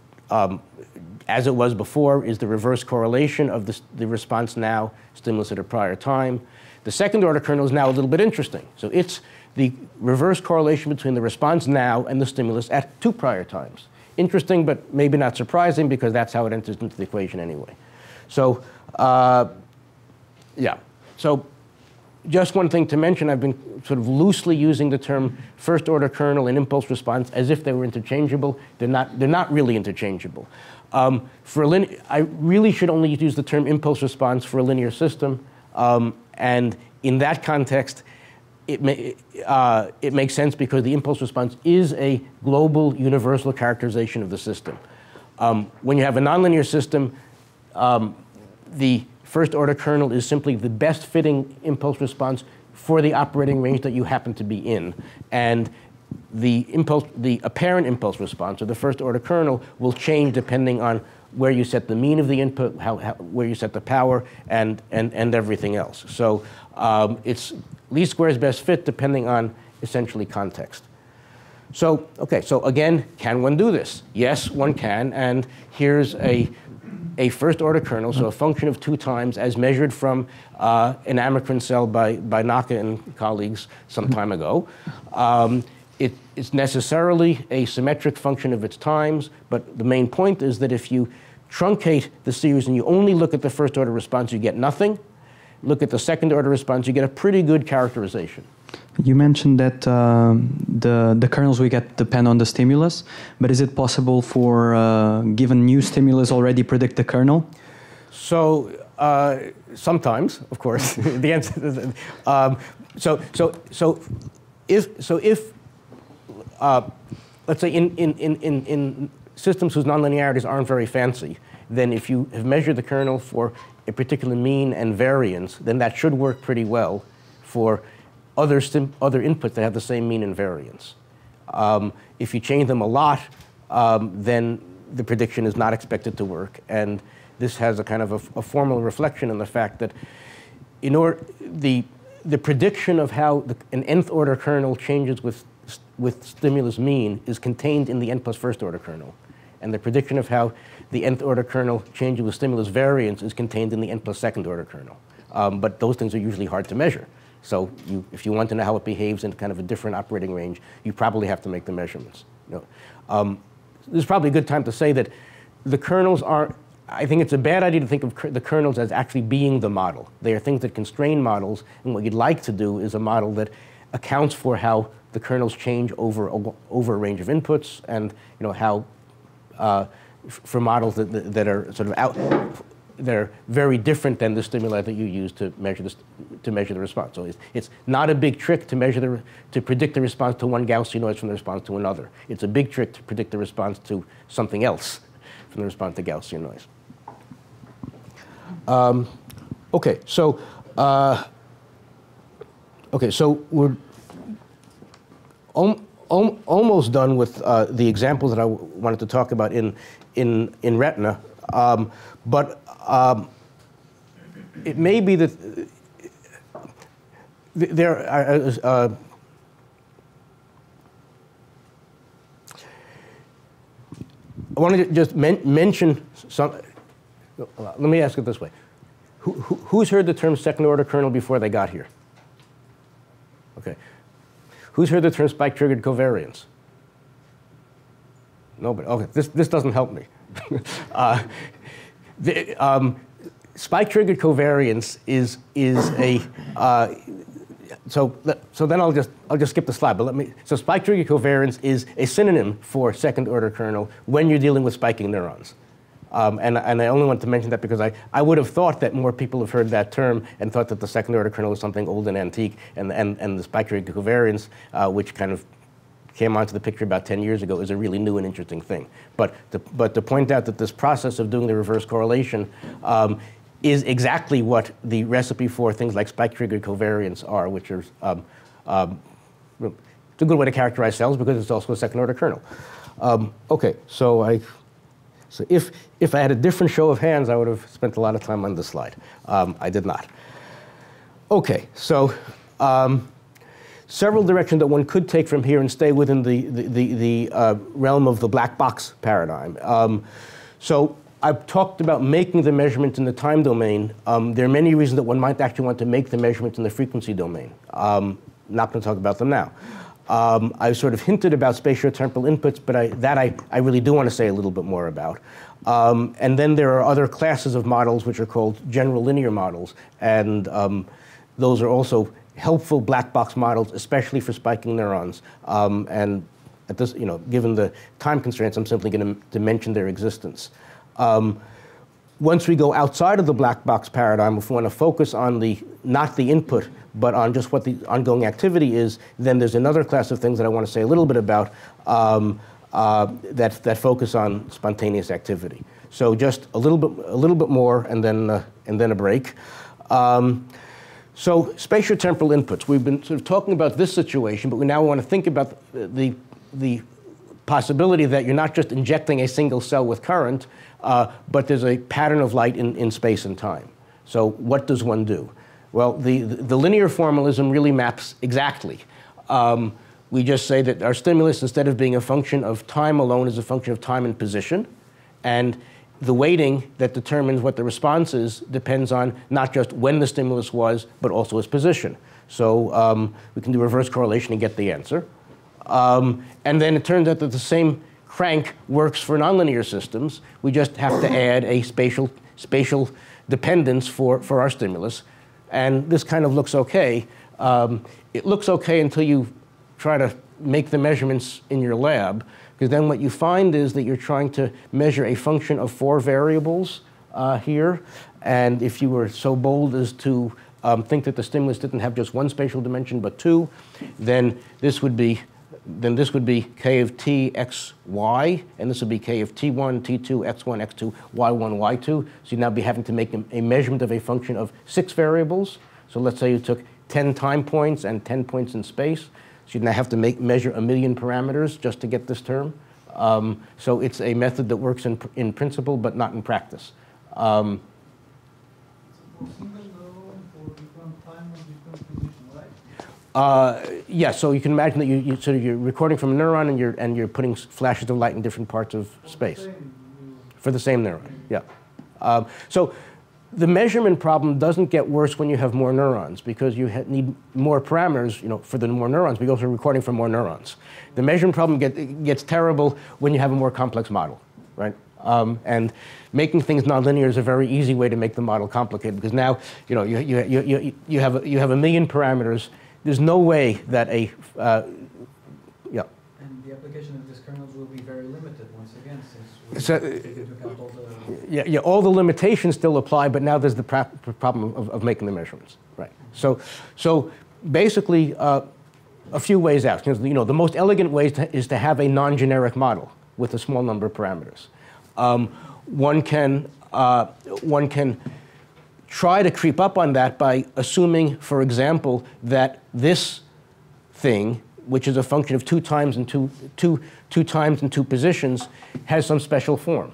um, as it was before, is the reverse correlation of the, the response now, stimulus at a prior time. The second order kernel is now a little bit interesting. So it's the reverse correlation between the response now and the stimulus at two prior times. Interesting, but maybe not surprising, because that's how it enters into the equation anyway. So, uh, yeah. So just one thing to mention, I've been sort of loosely using the term first order kernel and impulse response as if they were interchangeable. They're not, they're not really interchangeable. Um, for a lin I really should only use the term impulse response for a linear system. Um, and in that context, It, may, uh, it makes sense because the impulse response is a global universal characterization of the system. Um, when you have a nonlinear system, um, the first order kernel is simply the best fitting impulse response for the operating range that you happen to be in. And the, impulse, the apparent impulse response, or the first order kernel, will change depending on where you set the mean of the input, how, how, where you set the power, and, and, and everything else. So um, it's least squares best fit depending on essentially context. So, okay, so again, can one do this? Yes, one can, and here's a, a first order kernel, so a function of two times as measured from uh, an amacrine cell by, by Naka and colleagues some time ago. Um, it, it's necessarily a symmetric function of its times, but the main point is that if you truncate the series and you only look at the first order response, you get nothing. Look at the second order response, you get a pretty good characterization. You mentioned that uh, the, the kernels we get depend on the stimulus, but is it possible for uh, given new stimulus already predict the kernel? So uh, sometimes, of course, the answer. Um, so so so if so if uh, let's say in in in in systems whose nonlinearities aren't very fancy, then if you have measured the kernel for a particular mean and variance, then that should work pretty well for other, sim other inputs that have the same mean and variance. Um, if you change them a lot, um, then the prediction is not expected to work. And this has a kind of a, a formal reflection in the fact that in order, the, the prediction of how the, an nth order kernel changes with, with stimulus mean is contained in the n plus first order kernel. And the prediction of how the nth order kernel changes with stimulus variance is contained in the n plus second order kernel. Um, but those things are usually hard to measure. So you, if you want to know how it behaves in kind of a different operating range, you probably have to make the measurements. You know, um, this is probably a good time to say that the kernels are, I think it's a bad idea to think of the kernels as actually being the model. They are things that constrain models, and what you'd like to do is a model that accounts for how the kernels change over a, over a range of inputs, and you know how uh, for models that, that, that are sort of out, they're very different than the stimuli that you use to measure the, to measure the response. So it's, it's not a big trick to measure the, to predict the response to one Gaussian noise from the response to another. It's a big trick to predict the response to something else from the response to Gaussian noise. Um, okay, so uh, okay, so we're om, om, almost done with uh, the examples that I w wanted to talk about in in in retina, um, but. Um, it may be that there are, uh, I want to just men mention some, let me ask it this way. Who, who, who's heard the term second order kernel before they got here? Okay. Who's heard the term spike triggered covariance? Nobody. Okay, this, this doesn't help me. uh, The, um, spike-triggered covariance is is a uh, so so then I'll just I'll just skip the slide. But let me so spike-triggered covariance is a synonym for second-order kernel when you're dealing with spiking neurons. Um, and and I only want to mention that because I I would have thought that more people have heard that term and thought that the second-order kernel was something old and antique, and and and the spike-triggered covariance, uh, which kind of came onto the picture about ten years ago, is a really new and interesting thing. But to, but to point out that this process of doing the reverse correlation um, is exactly what the recipe for things like spike-triggered covariance are, which are, um, um, it's a good way to characterize cells because it's also a second-order kernel. Um, okay, so I, so if, if I had a different show of hands, I would have spent a lot of time on this slide. Um, I did not. Okay, so, um, several directions that one could take from here and stay within the, the, the, the uh, realm of the black box paradigm. Um, so I've talked about making the measurement in the time domain. Um, there are many reasons that one might actually want to make the measurement in the frequency domain. Um, not going to talk about them now. Um, I sort of hinted about spatiotemporal inputs, but I, that I, I really do want to say a little bit more about. Um, and then there are other classes of models which are called general linear models, and um, those are also helpful black box models, especially for spiking neurons. Um, and at this, you know, given the time constraints, I'm simply going to mention their existence. Um, once we go outside of the black box paradigm, if we want to focus on the, not the input, but on just what the ongoing activity is, then there's another class of things that I want to say a little bit about um, uh, that, that focus on spontaneous activity. So just a little bit, a little bit more, and then, uh, and then a break. Um, So spatiotemporal inputs, we've been sort of talking about this situation, but we now want to think about the, the, the possibility that you're not just injecting a single cell with current, uh, but there's a pattern of light in, in space and time. So what does one do? Well, the, the linear formalism really maps exactly. Um, we just say that our stimulus, instead of being a function of time alone, is a function of time and position. And the weighting that determines what the response is depends on not just when the stimulus was, but also its position. So um, we can do reverse correlation and get the answer. Um, and then it turns out that the same crank works for nonlinear systems. We just have to add a spatial, spatial dependence for, for our stimulus. And this kind of looks okay. Um, it looks okay until you try to make the measurements in your lab, because then what you find is that you're trying to measure a function of four variables uh, here. And if you were so bold as to um, think that the stimulus didn't have just one spatial dimension but two, then this would be then this would be k of t x y, and this would be k of t one, t two, x one, x two, y one, y two. So you'd now be having to make a, a measurement of a function of six variables. So let's say you took ten time points and ten points in space. So you'd now have to make, measure a million parameters just to get this term. Um, so it's a method that works in, in principle, but not in practice. Um, Uh, yeah, so you can imagine that you, you sort of you're recording from a neuron and you're and you're putting flashes of light in different parts of space for the same neuron. Yeah. Um, so the measurement problem doesn't get worse when you have more neurons, because you ha need more parameters. You know, for the more neurons, we go through recording from more neurons. The measurement problem get, gets terrible when you have a more complex model, right? Um, and making things nonlinear is a very easy way to make the model complicated, because now you know you you you you, you have a, you have a million parameters. There's no way that a, uh, yeah. And the application of these kernels will be very limited once again, since we so, take into account all the... Yeah, yeah, all the limitations still apply, but now there's the problem of, of making the measurements, right? So, so basically, uh, a few ways out. You know, the most elegant way to, is to have a non-generic model with a small number of parameters. Um, one can, uh, one can try to creep up on that by assuming, for example, that this thing, which is a function of two times and two, two, two times and two positions, has some special form.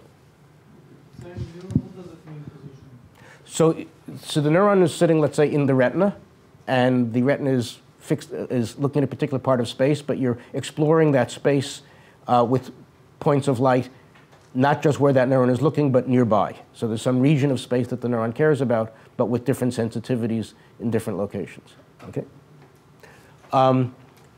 So, so the neuron is sitting, let's say, in the retina, and the retina is fixed, is looking at a particular part of space, but you're exploring that space uh, with points of light, not just where that neuron is looking, but nearby. So there's some region of space that the neuron cares about, but with different sensitivities in different locations. Okay. Um,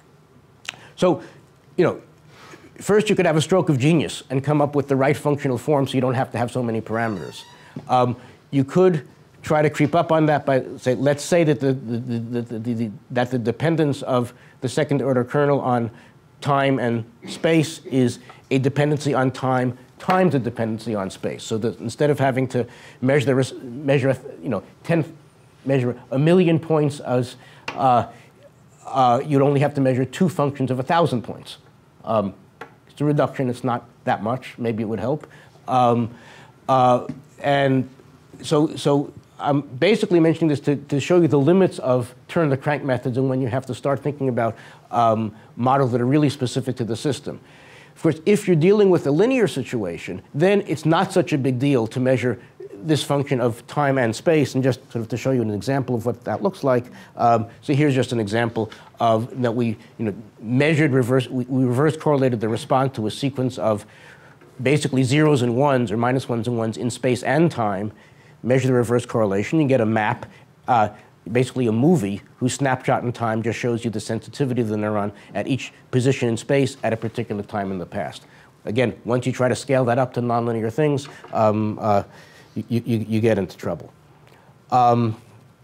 so, you know, first you could have a stroke of genius and come up with the right functional form, so you don't have to have so many parameters. Um, you could try to creep up on that by say, let's say that the, the, the, the, the, the that the dependence of the second order kernel on time and space is a dependency on time times a dependency on space. So that instead of having to measure the measure you know ten measure a million points as uh, uh, you'd only have to measure two functions of a thousand points. Um, it's a reduction. It's not that much. Maybe it would help. Um, uh, and so so I'm basically mentioning this to, to show you the limits of turn the crank methods and when you have to start thinking about um, models that are really specific to the system. Of course, if you're dealing with a linear situation, then it's not such a big deal to measure this function of time and space. And just sort of to show you an example of what that looks like, um, so here's just an example of that we you know, measured reverse, we, we reverse correlated the response to a sequence of basically zeros and ones or minus ones and ones in space and time, measure the reverse correlation, you get a map, uh, basically a movie whose snapshot in time just shows you the sensitivity of the neuron at each position in space at a particular time in the past. Again, once you try to scale that up to nonlinear things, um, uh, you, you, you get into trouble. Um,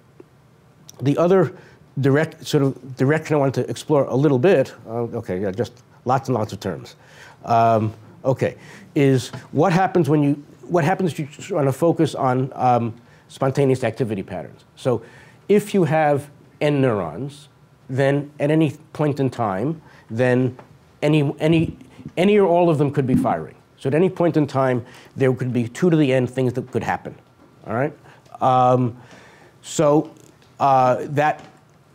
the other direct sort of direction I want to explore a little bit, uh, okay, yeah, just lots and lots of terms. Um, okay, is what happens when you, what happens if you want to focus on um, spontaneous activity patterns. So if you have n neurons, then at any point in time, then any, any, any or all of them could be firing. So at any point in time, there could be two to the n things that could happen. All right. Um, so uh, that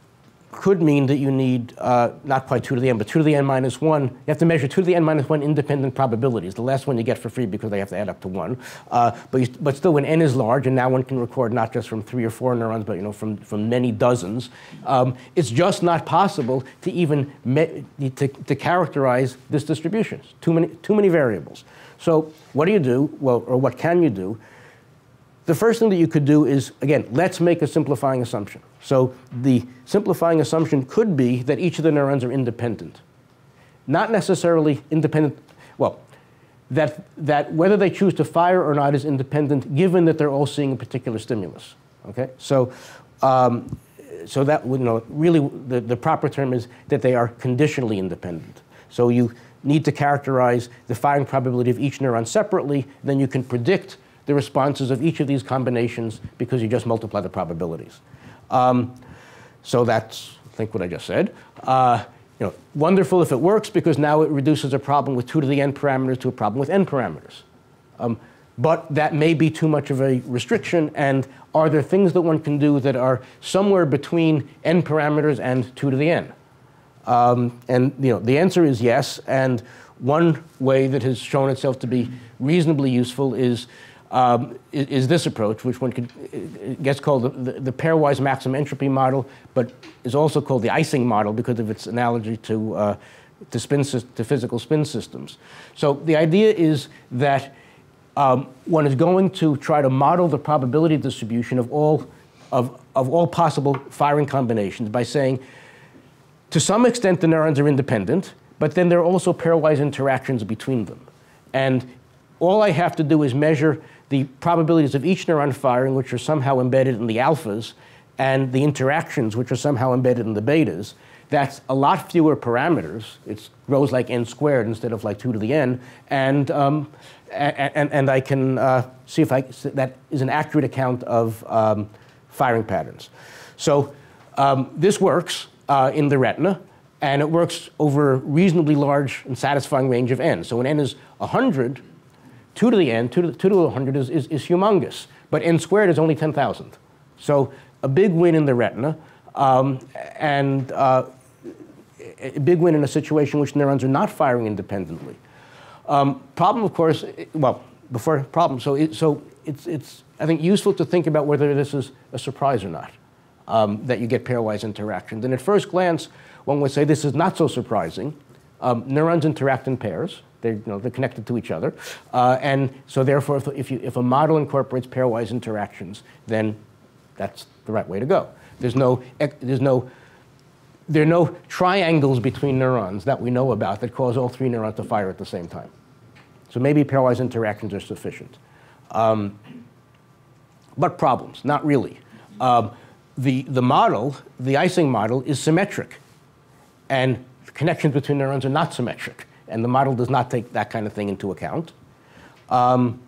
could mean that you need uh, not quite two to the n, but two to the n minus one. You have to measure two to the n minus one independent probabilities. The last one you get for free because they have to add up to one. Uh, but, you, but still, when n is large, and now one can record not just from three or four neurons, but you know, from, from many dozens, um, it's just not possible to even me to, to characterize this distribution. Too many, too many variables. So what do you do? Well, or what can you do? The first thing that you could do is, again, let's make a simplifying assumption. So the simplifying assumption could be that each of the neurons are independent. Not necessarily independent, well, that, that whether they choose to fire or not is independent given that they're all seeing a particular stimulus. Okay? So, um, so that, you know, really the, the proper term is that they are conditionally independent. So you need to characterize the firing probability of each neuron separately, then you can predict the responses of each of these combinations because you just multiply the probabilities. Um, so that's, I think, what I just said. Uh, you know, wonderful if it works because now it reduces a problem with two to the n parameters to a problem with n parameters. Um, but that may be too much of a restriction, and are there things that one can do that are somewhere between n parameters and two to the n? Um, and you know, the answer is yes, and one way that has shown itself to be reasonably useful is Um, is, is this approach, which one could, it gets called the, the, the pairwise maximum entropy model, but is also called the icing model because of its analogy to, uh, to, spin, to physical spin systems. So the idea is that um, one is going to try to model the probability distribution of all, of, of all possible firing combinations by saying, to some extent the neurons are independent, but then there are also pairwise interactions between them. And all I have to do is measure the probabilities of each neuron firing, which are somehow embedded in the alphas, and the interactions, which are somehow embedded in the betas. That's a lot fewer parameters. It grows like n squared instead of like two to the n. And, um, and, and I can uh, see if I, that is an accurate account of um, firing patterns. So um, this works uh, in the retina, and it works over a reasonably large and satisfying range of n. So when n is one hundred, two to the n, two to, two to one hundred is, is, is humongous. But n squared is only ten thousand. So a big win in the retina, um, and uh, a big win in a situation in which neurons are not firing independently. Um, problem, of course, well, before problem, so, it, so it's, it's, I think, useful to think about whether this is a surprise or not, um, that you get pairwise interactions. And at first glance, one would say this is not so surprising. Um, neurons interact in pairs. They're, you know, they're connected to each other. Uh, and so therefore, if, if, you, if a model incorporates pairwise interactions, then that's the right way to go. There's no, there's no, there are no triangles between neurons that we know about that cause all three neurons to fire at the same time. So maybe pairwise interactions are sufficient. Um, but problems, not really. Um, the, the model, the icing model, is symmetric. And connections between neurons are not symmetric. And the model does not take that kind of thing into account. Um,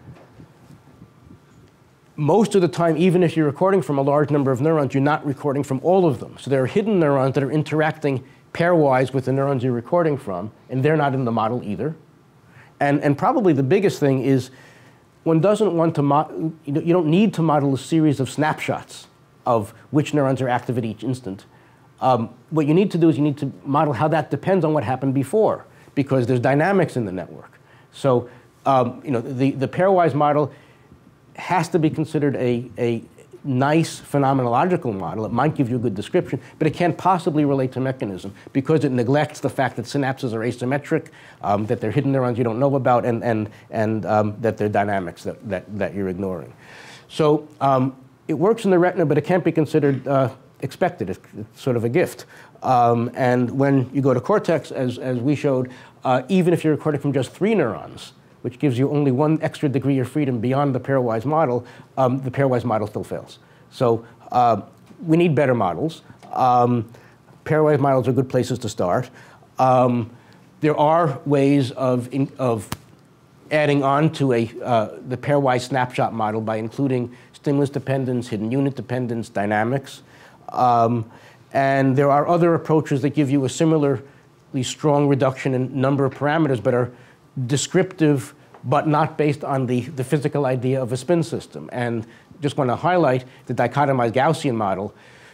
most of the time, even if you're recording from a large number of neurons, you're not recording from all of them. So there are hidden neurons that are interacting pairwise with the neurons you're recording from, and they're not in the model either. And, and probably the biggest thing is one doesn't want to, mo you don't need to model a series of snapshots of which neurons are active at each instant. Um, what you need to do is you need to model how that depends on what happened before, because there's dynamics in the network. So um, you know, the, the pairwise model has to be considered a, a nice phenomenological model. It might give you a good description, but it can't possibly relate to mechanism because it neglects the fact that synapses are asymmetric, um, that they're hidden neurons you don't know about, and, and, and um, that they're dynamics that, that, that you're ignoring. So um, it works in the retina, but it can't be considered uh, expected. It's, it's sort of a gift. Um, and when you go to cortex, as, as we showed, uh, even if you're recording from just three neurons, which gives you only one extra degree of freedom beyond the pairwise model, um, the pairwise model still fails. So uh, we need better models. Um, pairwise models are good places to start. Um, there are ways of, in, of adding on to a, uh, the pairwise snapshot model by including stimulus dependence, hidden unit dependence, dynamics. Um, and there are other approaches that give you a similarly strong reduction in number of parameters, but are descriptive, but not based on the, the physical idea of a spin system. And just want to highlight the dichotomized Gaussian model.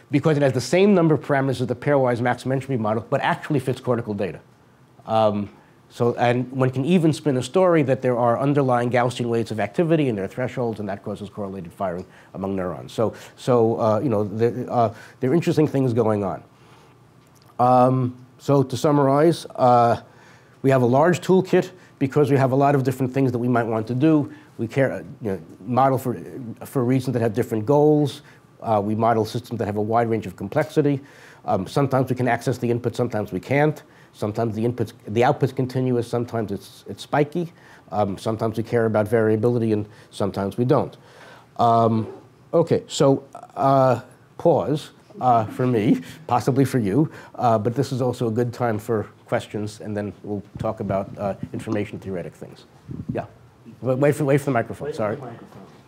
because it has the same number of parameters as the pairwise maximum entropy model, but actually fits cortical data. Um, so, and one can even spin a story that there are underlying Gaussian weights of activity and there are thresholds, and that causes correlated firing among neurons. So, so uh, you know, there, uh, there are interesting things going on. Um, so to summarize, uh, we have a large toolkit because we have a lot of different things that we might want to do. We care, you know, model for, for reasons that have different goals. Uh, we model systems that have a wide range of complexity. Um, sometimes we can access the input, sometimes we can't. Sometimes the inputs, the output's continuous, sometimes it's, it's spiky. Um, sometimes we care about variability, and sometimes we don't. Um, okay, so uh, pause uh, for me, possibly for you, uh, but this is also a good time for questions, and then we'll talk about uh, information theoretic things. Yeah, wait for, wait for the microphone, wait sorry. For the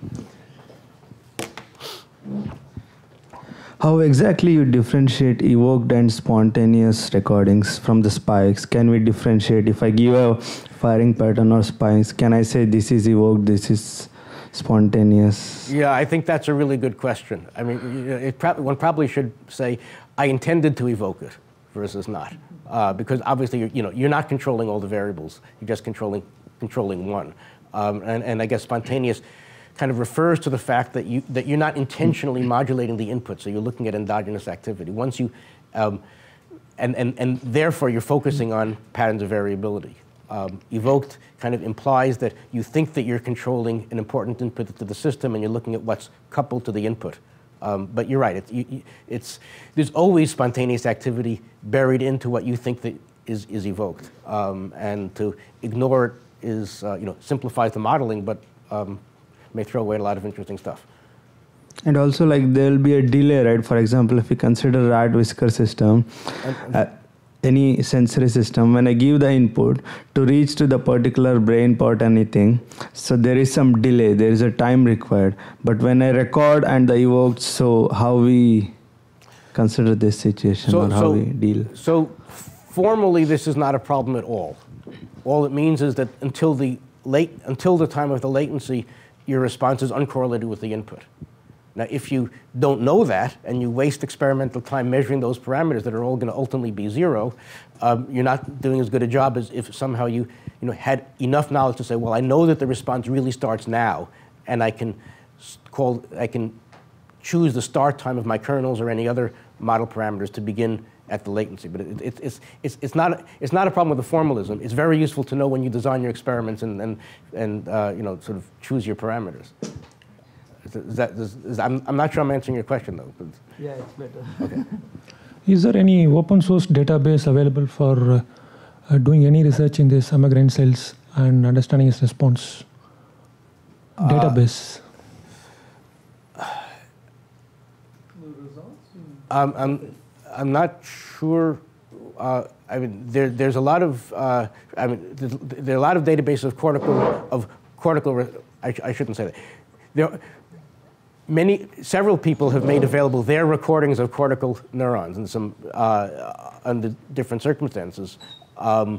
microphone. How exactly you differentiate evoked and spontaneous recordings from the spikes? Can we differentiate? If I give a firing pattern or spikes, can I say this is evoked, this is spontaneous? Yeah, I think that's a really good question. I mean, it pro one probably should say, I intended to evoke it versus not. Uh, because obviously, you're, you know, you're not controlling all the variables. You're just controlling, controlling one. Um, and, and I guess spontaneous kind of refers to the fact that, you, that you're not intentionally modulating the input, so you're looking at endogenous activity. Once you, um, and, and, and therefore you're focusing on patterns of variability. Um, evoked kind of implies that you think that you're controlling an important input to the system and you're looking at what's coupled to the input. Um, but you're right, it's, you, it's, there's always spontaneous activity buried into what you think that is, is evoked. Um, and to ignore it is, uh, you know, simplifies the modeling, but um, may throw away a lot of interesting stuff. And also, like, there will be a delay, right? For example, if we consider rat whisker system, And, and uh, any sensory system, when I give the input to reach to the particular brain part, anything, so there is some delay, there is a time required. But when I record and the evoked, so how we consider this situation, so, or how so, we deal? So formally, this is not a problem at all. All it means is that until the late, until the time of the latency, your response is uncorrelated with the input. Now, if you don't know that, and you waste experimental time measuring those parameters that are all going to ultimately be zero, um, you're not doing as good a job as if somehow you, you know, had enough knowledge to say, well, I know that the response really starts now, and I can call, I can choose the start time of my kernels or any other model parameters to begin at the latency. But it, it, it's, it's, it's, not, it's not a problem with the formalism. It's very useful to know when you design your experiments and, and, and uh, you know, sort of choose your parameters. Is that, is, is, I'm, I'm not sure I'm answering your question, though. Yeah, it's better. Okay. Is there any open source database available for uh, uh, doing any research in this gamma grain cells and understanding its response? Uh, database. Um, I'm, I'm not sure. Uh, I mean, there, there's a lot of. Uh, I mean, there are a lot of databases of cortical of cortical. I, I shouldn't say that. There, many, several people have made available their recordings of cortical neurons in some uh, under different circumstances. Um,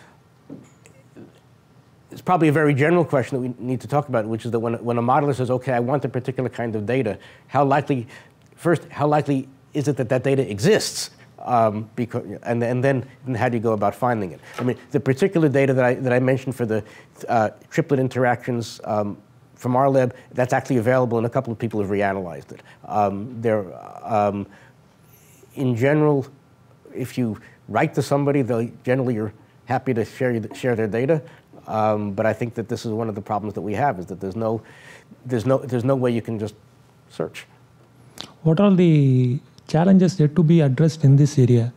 it's probably a very general question that we need to talk about, which is that when when a modeler says, "Okay, I want a particular kind of data," how likely, first, how likely is it that that data exists? Um, because, and, and then and how do you go about finding it? I mean, the particular data that I, that I mentioned for the uh, triplet interactions um, from our lab, that's actually available, and a couple of people have reanalyzed it. Um, there, um, in general, if you write to somebody, they generally are happy to share, share their data. Um, but I think that this is one of the problems that we have, is that there's no, there's no, there's no way you can just search. What are the challenges yet to be addressed in this area?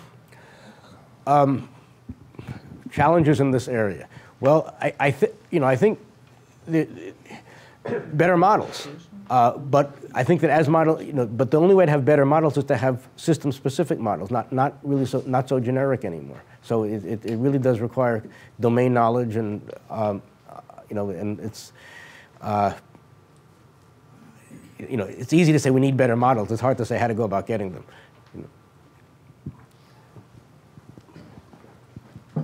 Um, challenges in this area. Well, I, I think you know I think the, better models, uh, but I think that as model, you know, but the only way to have better models is to have system-specific models, not not really so not so generic anymore. So it it, it really does require domain knowledge, and um, you know, and it's. Uh, You know, it's easy to say we need better models. It's hard to say how to go about getting them. You know.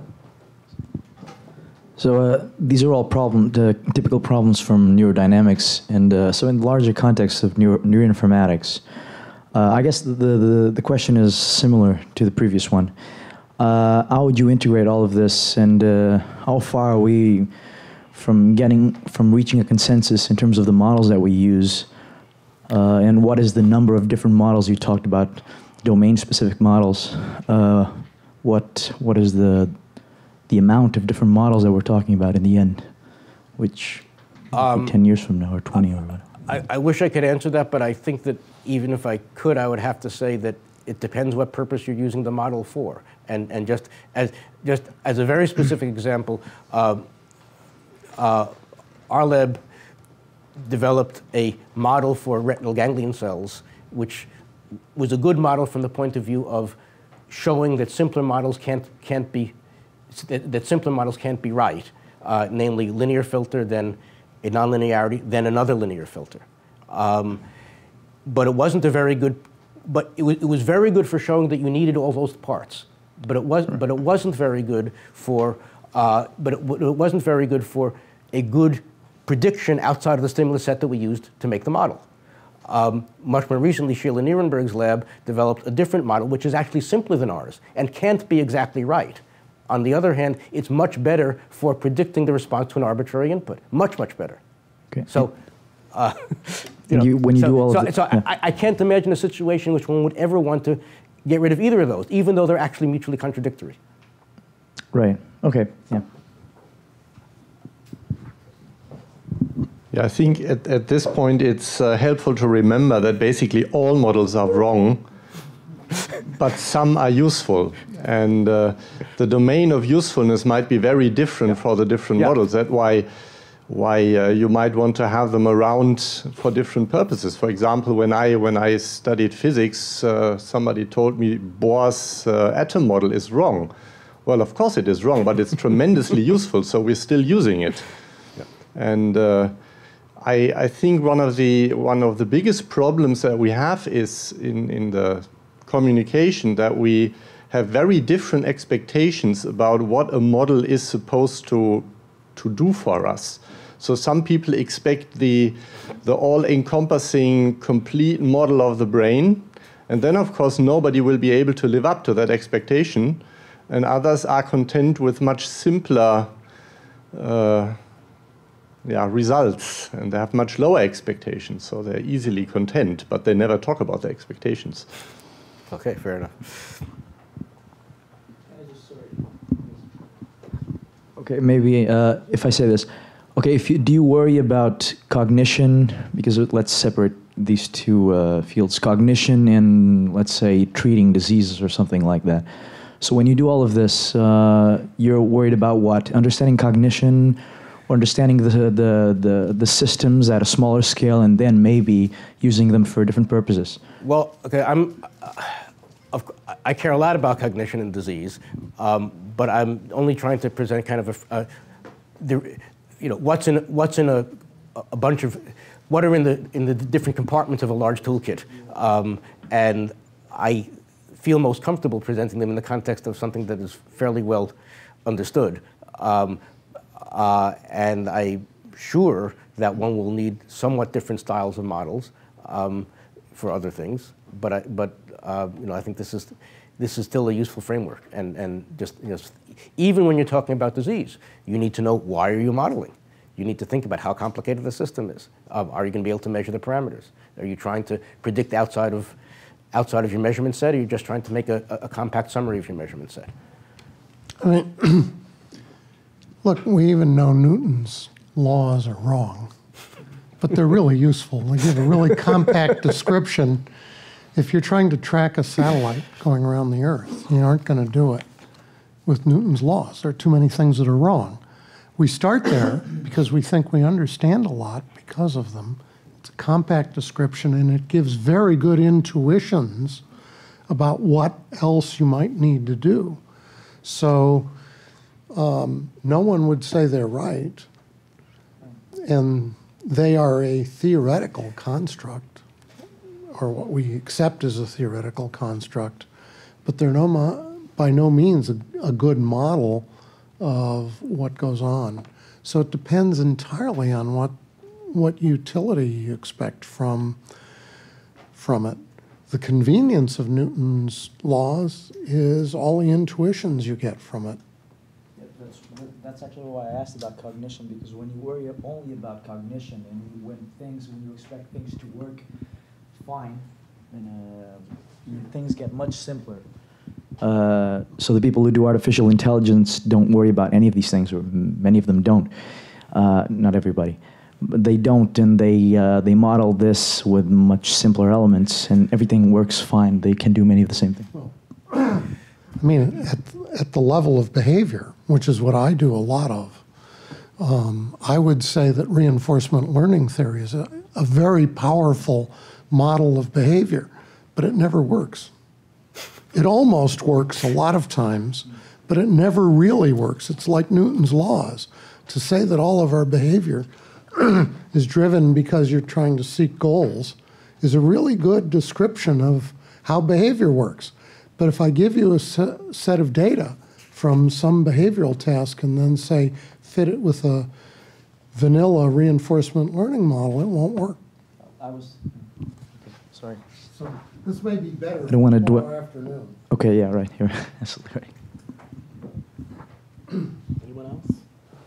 So uh, these are all problem, the typical problems from neurodynamics, and uh, so in the larger context of neuro neuroinformatics, Uh, I guess the, the, the question is similar to the previous one. Uh, how would you integrate all of this, and uh, how far are we from getting, from reaching a consensus in terms of the models that we use, uh, and what is the number of different models you talked about, domain-specific models? Uh, what what is the the amount of different models that we're talking about in the end, which um, ten years from now or twenty or whatever? I, I wish I could answer that, but I think that even if I could, I would have to say that it depends what purpose you're using the model for. And, and just, as, just as a very specific example, uh, uh, our lab developed a model for retinal ganglion cells, which was a good model from the point of view of showing that simpler models can't, can't be, that, that simpler models can't be right, uh, namely linear filter, then a nonlinearity, then another linear filter. Um, but it wasn't a very good, but it was, it was very good for showing that you needed all those parts. But it was, but it wasn't very good for, uh, but it, it wasn't very good for a good prediction outside of the stimulus set that we used to make the model. Um, much more recently, Sheila Nierenberg's lab developed a different model, which is actually simpler than ours and can't be exactly right. On the other hand, it's much better for predicting the response to an arbitrary input. Much, much better. Okay. So, uh, you know, you, when you so, do all so, of the, so yeah. I, I can't imagine a situation in which one would ever want to get rid of either of those, even though they're actually mutually contradictory. Right. Okay. Yeah. Yeah, I think at, at this point it's uh, helpful to remember that basically all models are wrong, but some are useful. And uh, the domain of usefulness might be very different yeah. for the different yeah. models. That's why, why uh, you might want to have them around for different purposes. For example, when I, when I studied physics, uh, somebody told me Bohr's uh, atom model is wrong. Well, of course it is wrong, but it's tremendously useful, so we're still using it. Yeah. And uh, I, I think one of the one of the biggest problems that we have is in, in the communication that we have very different expectations about what a model is supposed to to do for us. So some people expect the the all-encompassing complete model of the brain, and then of course nobody will be able to live up to that expectation, and others are content with much simpler uh, Yeah, results, and they have much lower expectations, so they're easily content, but they never talk about their expectations. Okay, fair enough. Okay, maybe uh, if I say this, okay, if you, do you worry about cognition, because let's separate these two uh, fields, cognition and, let's say, treating diseases or something like that. So when you do all of this, uh, you're worried about what? Understanding cognition, or understanding the, the, the, the systems at a smaller scale, and then maybe using them for different purposes? Well, okay, I'm, uh, I care a lot about cognition and disease, um, but I'm only trying to present kind of a, a the, you know, what's in, what's in a, a bunch of, what are in the, in the different compartments of a large toolkit. Um, and I feel most comfortable presenting them in the context of something that is fairly well understood. Um, Uh, and I'm sure that one will need somewhat different styles of models um, for other things. But I, but uh, you know, I think this is this is still a useful framework. And and just you know, even when you're talking about disease, you need to know why are you modeling. You need to think about how complicated the system is. Uh, are you going to be able to measure the parameters? Are you trying to predict outside of outside of your measurement set, or are you just trying to make a, a compact summary of your measurement set? I mean, look, we even know Newton's laws are wrong, but they're really useful. They give a really compact description. If you're trying to track a satellite going around the Earth, you aren't going to do it with Newton's laws. There are too many things that are wrong. We start there because we think we understand a lot because of them. It's a compact description, and it gives very good intuitions about what else you might need to do. So Um, no one would say they're right, and they are a theoretical construct, or what we accept as a theoretical construct, but they're no mo by no means a, a good model of what goes on. So it depends entirely on what what utility you expect from from it. The convenience of Newton's laws is all the intuitions you get from it. Yeah, that's, that's actually why I asked about cognition, because when you worry only about cognition and you, when things, when you expect things to work fine, then uh, things get much simpler. Uh, so the people who do artificial intelligence don't worry about any of these things, or many of them don't. Uh, not everybody. But they don't, and they uh, they model this with much simpler elements, and everything works fine. They can do many of the same things. Well, I mean, at, at the level of behavior, which is what I do a lot of, um, I would say that reinforcement learning theory is a, a very powerful model of behavior, but it never works. It almost works a lot of times, but it never really works. It's like Newton's laws. To say that all of our behavior is driven because you're trying to seek goals is a really good description of how behavior works. But if I give you a se set of data from some behavioral task and then say, fit it with a vanilla reinforcement learning model, it won't work. I was, okay, sorry. So this may be better I don't want to do tomorrow afternoon. Okay, yeah, right, here, absolutely right. Anyone else?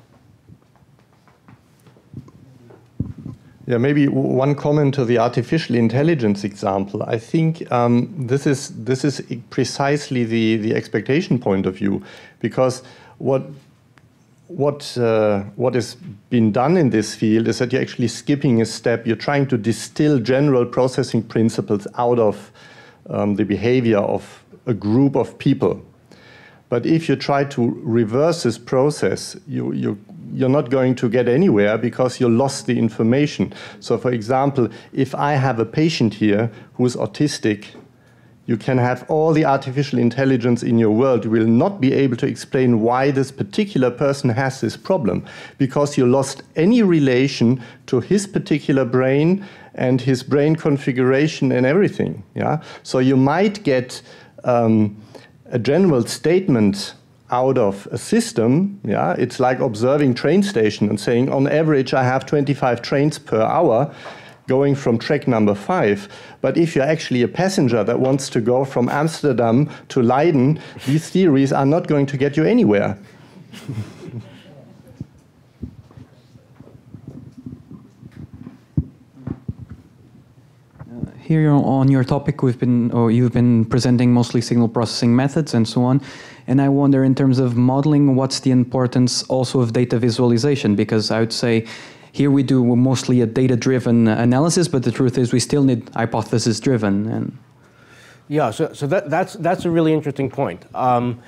Yeah, maybe one comment to the artificial intelligence example. I think um, this is this is precisely the the expectation point of view, because what what uh, what is being done in this field is that you're actually skipping a step. You're trying to distill general processing principles out of um, the behavior of a group of people. But if you try to reverse this process, you you you're not going to get anywhere because you lost the information. So for example, if I have a patient here who is autistic, you can have all the artificial intelligence in your world. You will not be able to explain why this particular person has this problem, because you lost any relation to his particular brain and his brain configuration and everything. Yeah? So you might get um, a general statement out of a system. Yeah, it's like observing train station and saying, on average, I have twenty-five trains per hour going from track number five. But if you're actually a passenger that wants to go from Amsterdam to Leiden, these theories are not going to get you anywhere. Here on your topic, we've been, or you've been presenting mostly signal processing methods and so on. And I wonder, in terms of modeling, what's the importance also of data visualization? Because I would say here we do mostly a data-driven analysis, but the truth is we still need hypothesis-driven. And yeah, so, so that, that's, that's a really interesting point. Um,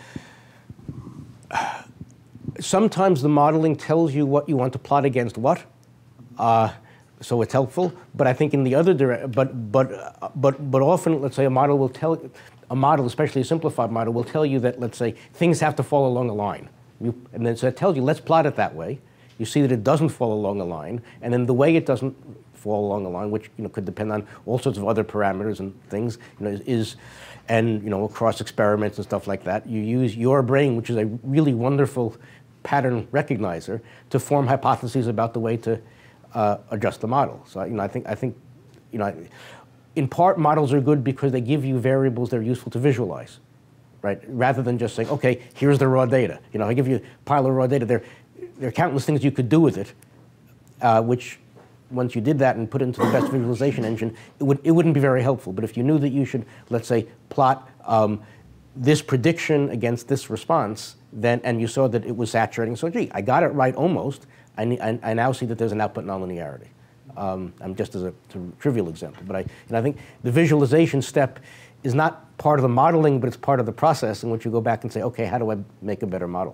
sometimes the modeling tells you what you want to plot against what. Uh, So it's helpful, but I think in the other direction, but but but but often, let's say a model will tell, a model, especially a simplified model, will tell you that, let's say, things have to fall along a line, you, and then so it tells you, let's plot it that way. You see that it doesn't fall along a line, and then the way it doesn't fall along a line, which you know could depend on all sorts of other parameters and things, you know, is, is and you know across experiments and stuff like that. You use your brain, which is a really wonderful pattern recognizer, to form hypotheses about the way to Uh, adjust the model. So you know, I think I think, you know, in part models are good because they give you variables that are useful to visualize, right? Rather than just saying, okay, here's the raw data. You know, I give you a pile of raw data. There, there are countless things you could do with it, uh, which once you did that and put it into the best visualization engine, it would it wouldn't be very helpful. But if you knew that you should, let's say, plot um, this prediction against this response, then and you saw that it was saturating, so gee, I got it right almost. I, I, I now see that there's an output nonlinearity. Um, I'm just as a, a trivial example, but I, and I think the visualization step is not part of the modeling, but it's part of the process in which you go back and say, okay, how do I make a better model?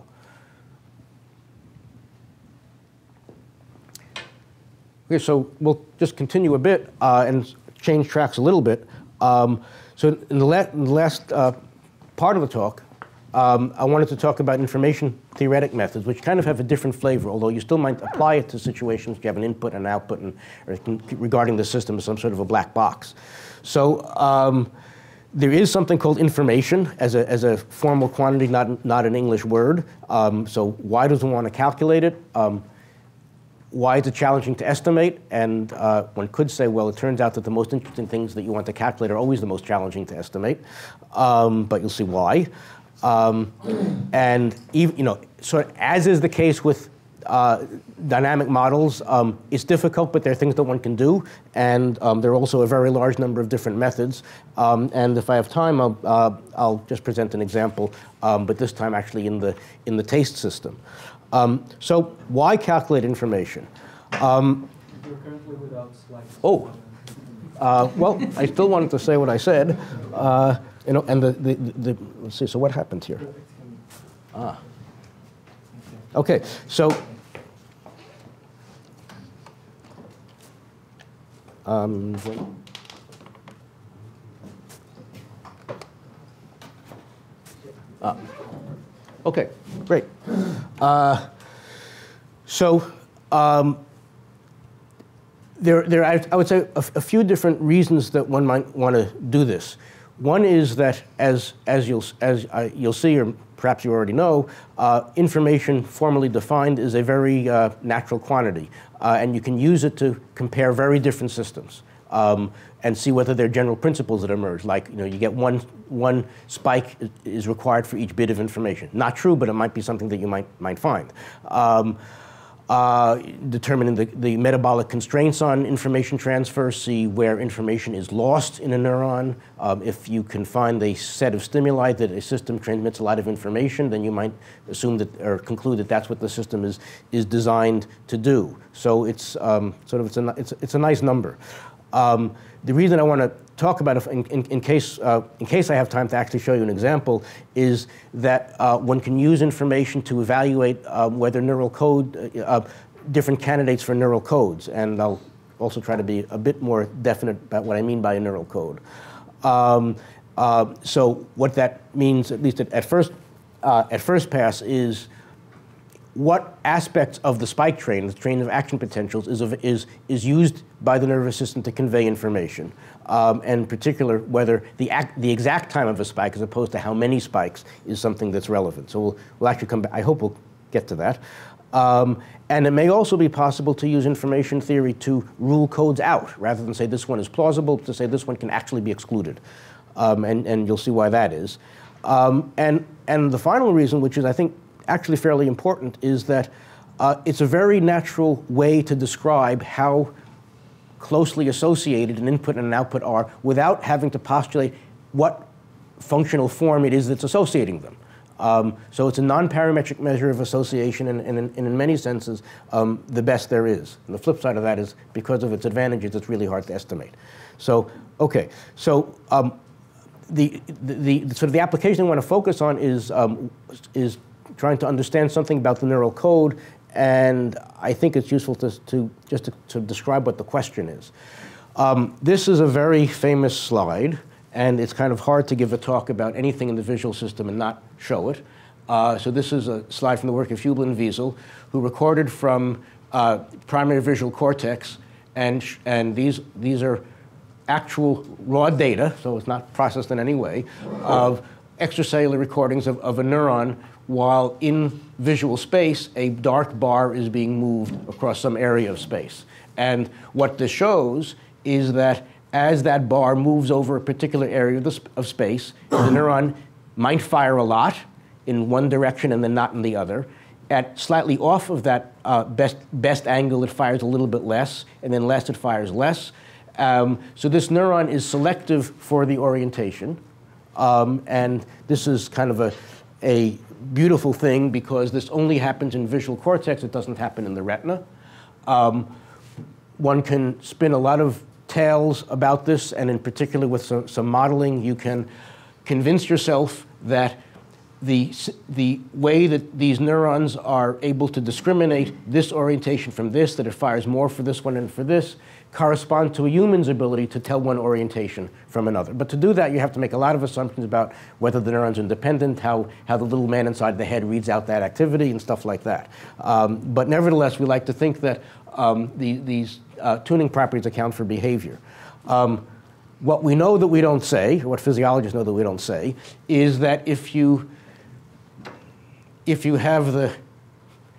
Okay, so we'll just continue a bit uh, and change tracks a little bit. Um, so in the, la in the last uh, part of the talk, Um, I wanted to talk about information theoretic methods, which kind of have a different flavor, although you still might apply it to situations you have an input and an output, and or can, regarding the system as some sort of a black box. So um, there is something called information as a, as a formal quantity, not, not an English word. Um, so why does one want to calculate it? Um, why is it challenging to estimate? And uh, one could say, well, it turns out that the most interesting things that you want to calculate are always the most challenging to estimate. Um, but you'll see why. Um, and even, you know, so as is the case with uh, dynamic models, um, it's difficult, but there are things that one can do. And um, there are also a very large number of different methods. Um, and if I have time, I'll, uh, I'll just present an example, um, but this time actually in the, in the taste system. Um, so why calculate information? Um, You're currently without slides. Oh, uh, well, I still wanted to say what I said. Uh, you know, and the, the, the, the, let's see, so what happened here? Ah. Okay, so, um, ah. Okay, great. Uh, so um, there, there, I, I would say a, a few different reasons that one might want to do this. One is that, as as you'll as uh, you'll see, or perhaps you already know, uh, information formally defined is a very uh, natural quantity, uh, and you can use it to compare very different systems. Um, and see whether there are general principles that emerge, like, you know, you get one, one spike is required for each bit of information. Not true, but it might be something that you might, might find. Um, uh, determining the, the metabolic constraints on information transfer, see where information is lost in a neuron. Um, if you can find a set of stimuli that a system transmits a lot of information, then you might assume that, or conclude that that's what the system is, is designed to do. So it's um, sort of, it's a, it's, it's a nice number. Um, the reason I want to talk about it, in, in, in, case, uh, in case I have time to actually show you an example, is that uh, one can use information to evaluate um, whether neural code, uh, different candidates for neural codes. And I'll also try to be a bit more definite about what I mean by a neural code. Um, uh, so what that means, at least at, at, first, uh, at first pass, is what aspects of the spike train, the train of action potentials, is, of, is, is used by the nervous system to convey information, um, and in particular whether the, act, the exact time of a spike as opposed to how many spikes is something that's relevant. So we'll, we'll actually come back, I hope we'll get to that. Um, and it may also be possible to use information theory to rule codes out, rather than say this one is plausible, to say this one can actually be excluded. Um, and, and you'll see why that is. Um, and, and the final reason, which is I think actually fairly important, is that uh, it's a very natural way to describe how closely associated an input and an output are without having to postulate what functional form it is that's associating them. Um, so it's a non-parametric measure of association, and, and, in, and in many senses, um, the best there is. And the flip side of that is, because of its advantages, it's really hard to estimate. So, okay, so um, the, the, the sort of the application I want to focus on is, um, is trying to understand something about the neural code, and I think it's useful to, to just to, to describe what the question is. Um, this is a very famous slide, and it's kind of hard to give a talk about anything in the visual system and not show it. Uh, so this is a slide from the work of Weill and Weill, who recorded from uh, primary visual cortex, and, and these, these are actual raw data, so it's not processed in any way, of extracellular recordings of, of a neuron, while in visual space, a dark bar is being moved across some area of space. And what this shows is that as that bar moves over a particular area of, the sp of space, the neuron might fire a lot in one direction and then not in the other. At slightly off of that uh, best, best angle, it fires a little bit less, and then less it fires less. Um, so this neuron is selective for the orientation. Um, and this is kind of a, a beautiful thing, because this only happens in visual cortex. It doesn't happen in the retina. Um, one can spin a lot of tales about this, and in particular with some, some modeling, you can convince yourself that the, the way that these neurons are able to discriminate this orientation from this, that it fires more for this one and for this, correspond to a human's ability to tell one orientation from another. But to do that, you have to make a lot of assumptions about whether the neurons are independent, how, how the little man inside the head reads out that activity, and stuff like that. Um, but nevertheless, we like to think that um, the, these uh, tuning properties account for behavior. Um, what we know that we don't say, or what physiologists know that we don't say, is that if you, if you have the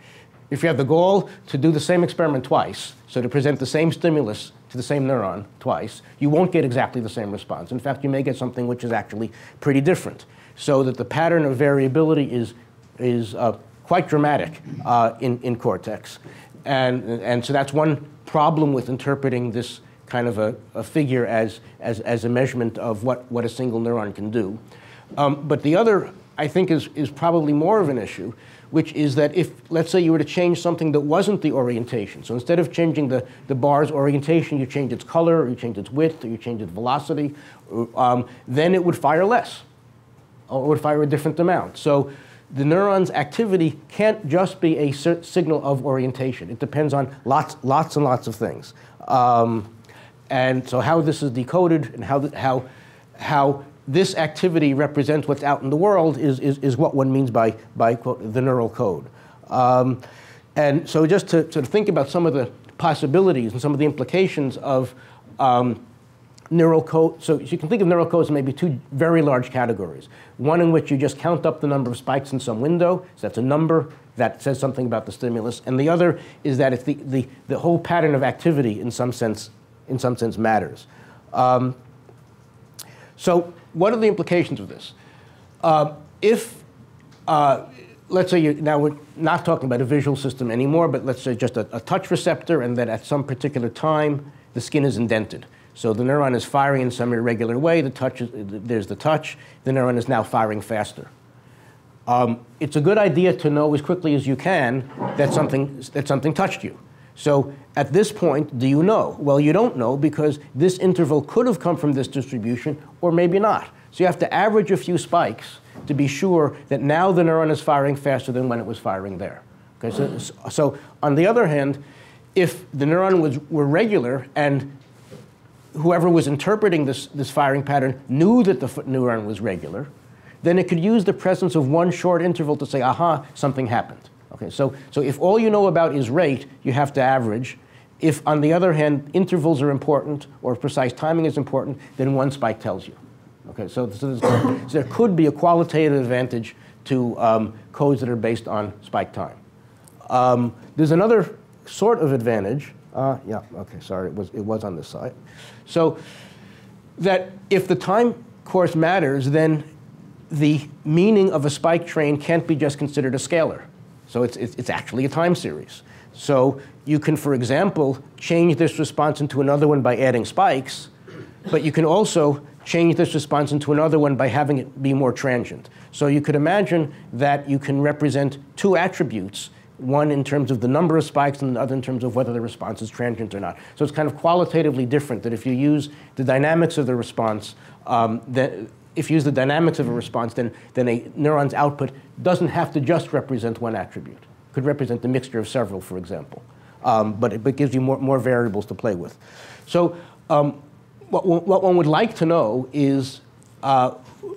if you have the goal to do the same experiment twice, so to present the same stimulus to the same neuron twice, you won't get exactly the same response. In fact, you may get something which is actually pretty different, so that the pattern of variability is, is uh, quite dramatic uh, in, in cortex. And, and so that's one problem with interpreting this kind of a, a figure as, as, as a measurement of what, what a single neuron can do. Um, but the other, I think, is, is probably more of an issue, which is that if, let's say, you were to change something that wasn't the orientation. So instead of changing the, the bar's orientation, you change its color, or you change its width, or you change its velocity, um, then it would fire less, or it would fire a different amount. So the neuron's activity can't just be a signal of orientation. It depends on lots, lots and lots of things. Um, and so how this is decoded and how, how, how this activity represents what's out in the world is, is, is what one means by, by quote, the neural code. Um, and so just to sort of think about some of the possibilities and some of the implications of um, neural code. So you can think of neural codes in maybe two very large categories. One in which you just count up the number of spikes in some window. So that's a number that says something about the stimulus. And the other is that it's the, the, the whole pattern of activity in some sense, in some sense matters. Um, so what are the implications of this? Uh, if, uh, let's say, you, now we're not talking about a visual system anymore, but let's say just a, a touch receptor, and that at some particular time, the skin is indented. So the neuron is firing in some irregular way. The touch is, there's the touch. The neuron is now firing faster. Um, it's a good idea to know as quickly as you can that something, that something touched you. So at this point, do you know? Well, you don't know because this interval could have come from this distribution or maybe not. So you have to average a few spikes to be sure that now the neuron is firing faster than when it was firing there. Okay, so, so on the other hand, if the neuron was, were regular and whoever was interpreting this, this firing pattern knew that the neuron was regular, then it could use the presence of one short interval to say, aha, something happened. Okay, so, so if all you know about is rate, you have to average. If, on the other hand, intervals are important or precise timing is important, then one spike tells you. Okay, so, so, so there could be a qualitative advantage to um, codes that are based on spike time. Um, there's another sort of advantage. Uh, yeah, okay, sorry, it was, it was on this side. So that if the time course matters, then the meaning of a spike train can't be just considered a scalar. So it's, it's, it's actually a time series. So you can, for example, change this response into another one by adding spikes, but you can also change this response into another one by having it be more transient. So you could imagine that you can represent two attributes, one in terms of the number of spikes and the other in terms of whether the response is transient or not. So it's kind of qualitatively different, that if you use the dynamics of the response, um, that if you use the dynamics of a response, then, then a neuron's output doesn't have to just represent one attribute. It could represent the mixture of several, for example. Um, but it but gives you more, more variables to play with. So um, what, what one would like to know is, uh,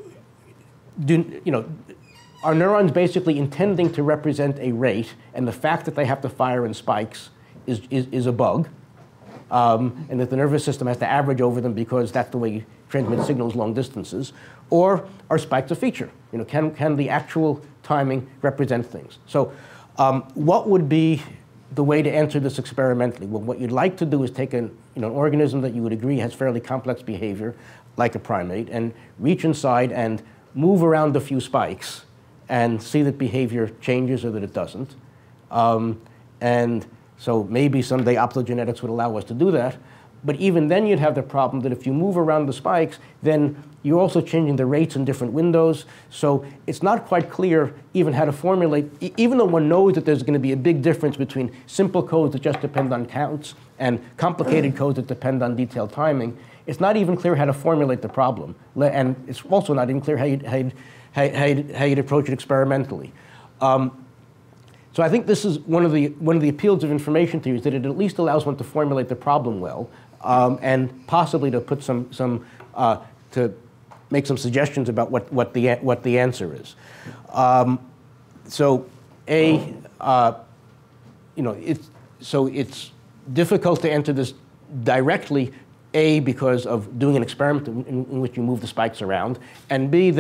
do, you know, are neurons basically intending to represent a rate, and the fact that they have to fire in spikes is, is, is a bug, um, and that the nervous system has to average over them because that's the way you transmit signals long distances? Or are spikes a feature? You know, can, can the actual timing represent things? So um, what would be the way to answer this experimentally? Well, what you'd like to do is take an, you know, an organism that you would agree has fairly complex behavior, like a primate, and reach inside and move around a few spikes and see that behavior changes or that it doesn't. Um, and so maybe someday optogenetics would allow us to do that. But even then you'd have the problem that if you move around the spikes, then you're also changing the rates in different windows. So it's not quite clear even how to formulate, e even though one knows that there's going to be a big difference between simple codes that just depend on counts and complicated codes that depend on detailed timing, it's not even clear how to formulate the problem. And it's also not even clear how you'd, how you'd, how you'd, how you'd approach it experimentally. Um, so I think this is one of the, one of the appeals of information theory, is that it at least allows one to formulate the problem well, um, and possibly to put some, some uh, to make some suggestions about what, what, the, what the answer is. Um, so A, uh, you know, it's, so it's difficult to answer this directly, A, because of doing an experiment in, in which you move the spikes around, and B, that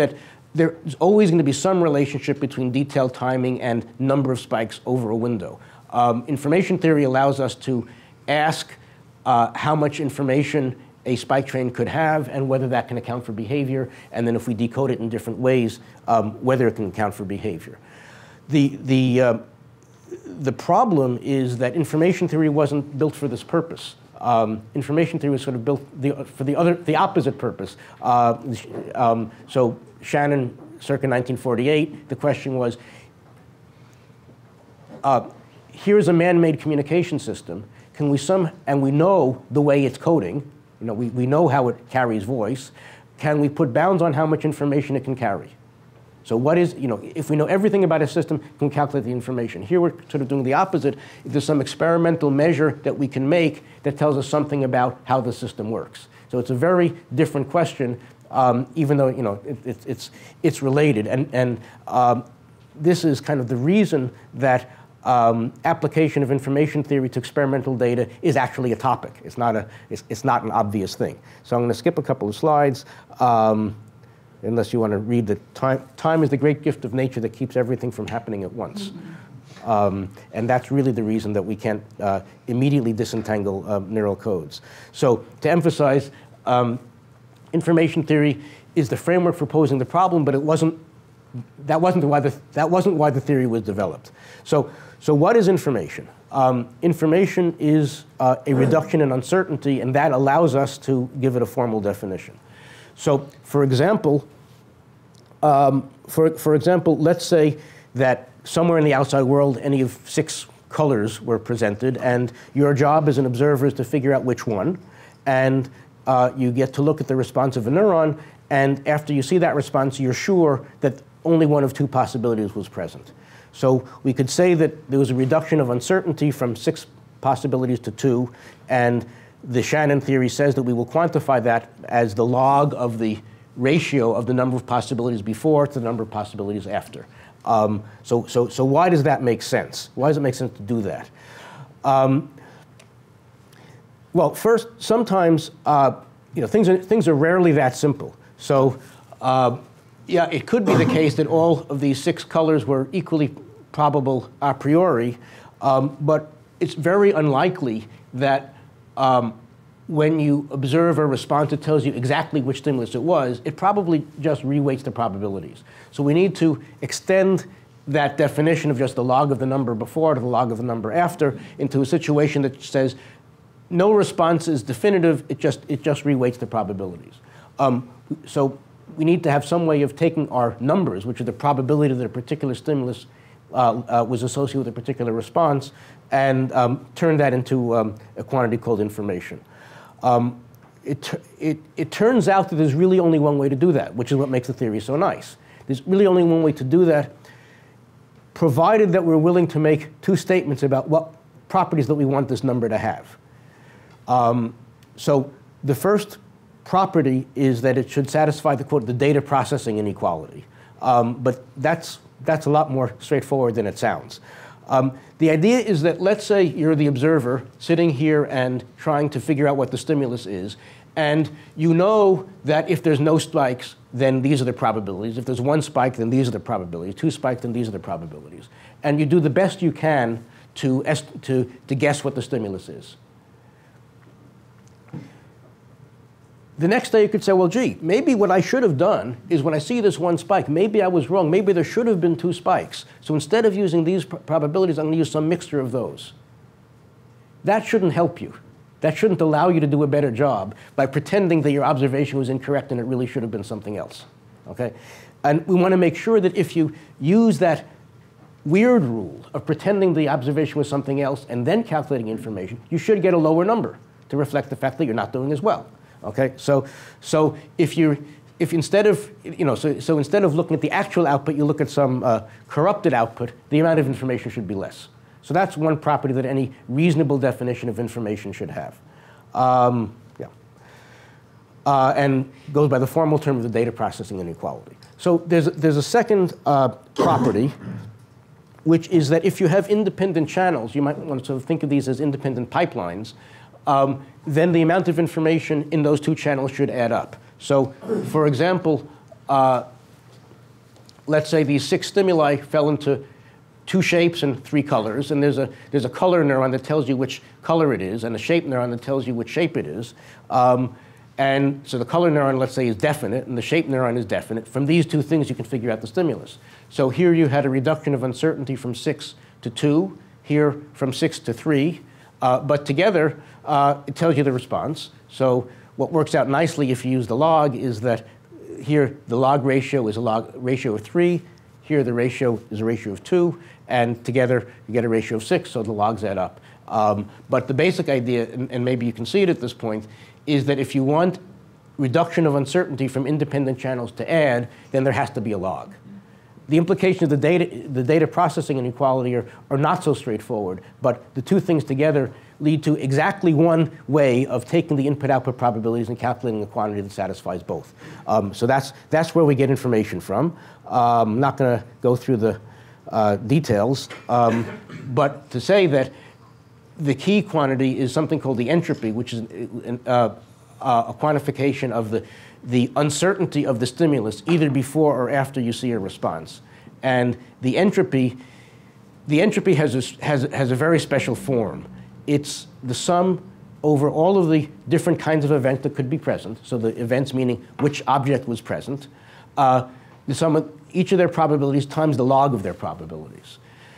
there's always going to be some relationship between detailed timing and number of spikes over a window. Um, information theory allows us to ask uh, how much information a spike train could have and whether that can account for behavior, and then if we decode it in different ways, um, whether it can account for behavior. The, the, uh, the problem is that information theory wasn't built for this purpose. Um, information theory was sort of built the, for the, other, the opposite purpose. Uh, um, so Shannon, circa nineteen forty-eight, the question was, uh, here's a man-made communication system. Can we some, and we know the way it's coding. You know, we, we know how it carries voice. Can we put bounds on how much information it can carry? So what is, you know, if we know everything about a system, can we calculate the information? Here we're sort of doing the opposite. If there's some experimental measure that we can make that tells us something about how the system works. So it's a very different question, um, even though, you know, it, it, it's, it's related. And, and um, this is kind of the reason that Um, application of information theory to experimental data is actually a topic. It's not, a, it's, it's not an obvious thing. So I'm going to skip a couple of slides, um, unless you want to read the time. Time is the great gift of nature that keeps everything from happening at once. Um, and that's really the reason that we can't uh, immediately disentangle uh, neural codes. So to emphasize, um, information theory is the framework for posing the problem, but it wasn't, that wasn't why the, that wasn't why the theory was developed. So, so what is information? Um, information is uh, a reduction in uncertainty, and that allows us to give it a formal definition. So, for example, um, for, for example, let's say that somewhere in the outside world, any of six colors were presented, and your job as an observer is to figure out which one, and uh, you get to look at the response of a neuron, and after you see that response, you're sure that only one of two possibilities was present. So we could say that there was a reduction of uncertainty from six possibilities to two, and the Shannon theory says that we will quantify that as the log of the ratio of the number of possibilities before to the number of possibilities after. Um, so, so, so why does that make sense? Why does it make sense to do that? Um, well, first, sometimes uh, you know, things, are, things are rarely that simple. So uh, yeah, it could be the case that all of these six colors were equally probable a priori, um, but it's very unlikely that um, when you observe a response that tells you exactly which stimulus it was, it probably just reweights the probabilities. So we need to extend that definition of just the log of the number before to the log of the number after into a situation that says no response is definitive, it just, it just reweights the probabilities. Um, so we need to have some way of taking our numbers, which are the probability that a particular stimulus uh, uh, was associated with a particular response, and um, turn that into um, a quantity called information. Um, it, it, it turns out that there's really only one way to do that, which is what makes the theory so nice. There's really only one way to do that, provided that we're willing to make two statements about what properties that we want this number to have. Um, so the first property is that it should satisfy the, quote, the data processing inequality. Um, but that's, that's a lot more straightforward than it sounds. Um, the idea is that, let's say you're the observer sitting here and trying to figure out what the stimulus is, and you know that if there's no spikes, then these are the probabilities. If there's one spike, then these are the probabilities. Two spikes, then these are the probabilities. And you do the best you can to, to, to guess what the stimulus is. The next day you could say, well, gee, maybe what I should have done is when I see this one spike, maybe I was wrong. Maybe there should have been two spikes. So instead of using these pr probabilities, I'm going to use some mixture of those. That shouldn't help you. That shouldn't allow you to do a better job by pretending that your observation was incorrect and it really should have been something else. Okay? And we want to make sure that if you use that weird rule of pretending the observation was something else and then calculating information, you should get a lower number to reflect the fact that you're not doing as well. Okay, so so if you if instead of you know so so instead of looking at the actual output, you look at some uh, corrupted output, the amount of information should be less. So that's one property that any reasonable definition of information should have. Um, yeah, uh, and goes by the formal term of the data processing inequality. So there's there's a second uh, property, which is that if you have independent channels, you might want to sort of think of these as independent pipelines. Um, then the amount of information in those two channels should add up. So, for example, uh, let's say these six stimuli fell into two shapes and three colors, and there's a, there's a color neuron that tells you which color it is, and a shape neuron that tells you which shape it is. Um, and so the color neuron, let's say, is definite, and the shape neuron is definite. From these two things, you can figure out the stimulus. So here you had a reduction of uncertainty from six to two, here from six to three. Uh, but together, uh, it tells you the response. So what works out nicely if you use the log is that here the log ratio is a log ratio of three. Here the ratio is a ratio of two. And together, you get a ratio of six, so the logs add up. Um, but the basic idea, and, and maybe you can see it at this point, is that if you want reduction of uncertainty from independent channels to add, then there has to be a log. The implications of the data, the data processing inequality are, are not so straightforward, but the two things together lead to exactly one way of taking the input-output probabilities and calculating a quantity that satisfies both. Um, so that's, that's where we get information from. Um, I'm not going to go through the uh, details, um, but to say that the key quantity is something called the entropy, which is uh, uh, a quantification of the, the uncertainty of the stimulus, either before or after you see a response. And the entropy, the entropy has a, has, has a very special form. It's the sum over all of the different kinds of events that could be present. So the events meaning which object was present. Uh, the sum of each of their probabilities times the log of their probabilities.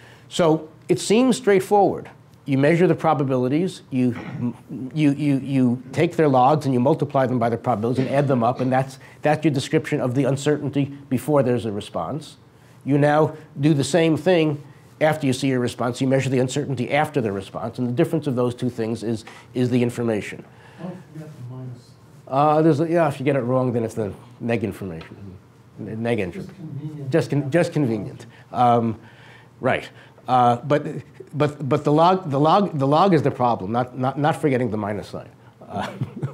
So it seems straightforward. You measure the probabilities, you, you, you, you take their logs and you multiply them by the probabilities and add them up, and that's, that's your description of the uncertainty before there's a response. You now do the same thing after you see a response. You measure the uncertainty after the response, and the difference of those two things is, is the information. Don't forget the minus. Uh, there's a, yeah, if you get it wrong, then it's the neg information, neg entropy. Just convenient. Just, con just convenient. Um, right. Uh, but but but the log the log the log is the problem, not not not forgetting the minus sign. Uh,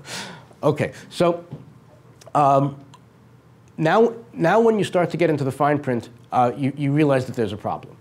okay, so um, now now when you start to get into the fine print, uh, you you realize that there's a problem,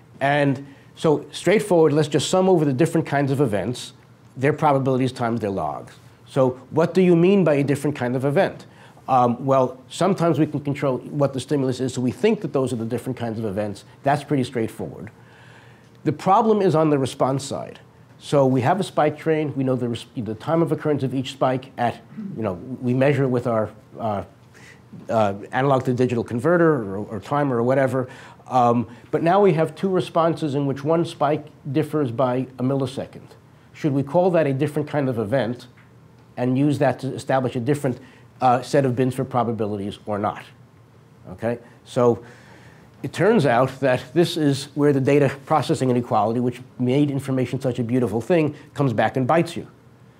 and so straightforward. Let's just sum over the different kinds of events, their probabilities times their logs. So what do you mean by a different kind of event? Um, well, sometimes we can control what the stimulus is, so we think that those are the different kinds of events. That's pretty straightforward. The problem is on the response side. So we have a spike train. We know the, the time of occurrence of each spike at, you know, we measure it with our uh, uh, analog to digital converter or, or timer or whatever. Um, but now we have two responses in which one spike differs by a millisecond. Should we call that a different kind of event and use that to establish a different uh, set of bins for probabilities or not? Okay, so it turns out that this is where the data processing inequality, which made information such a beautiful thing, comes back and bites you.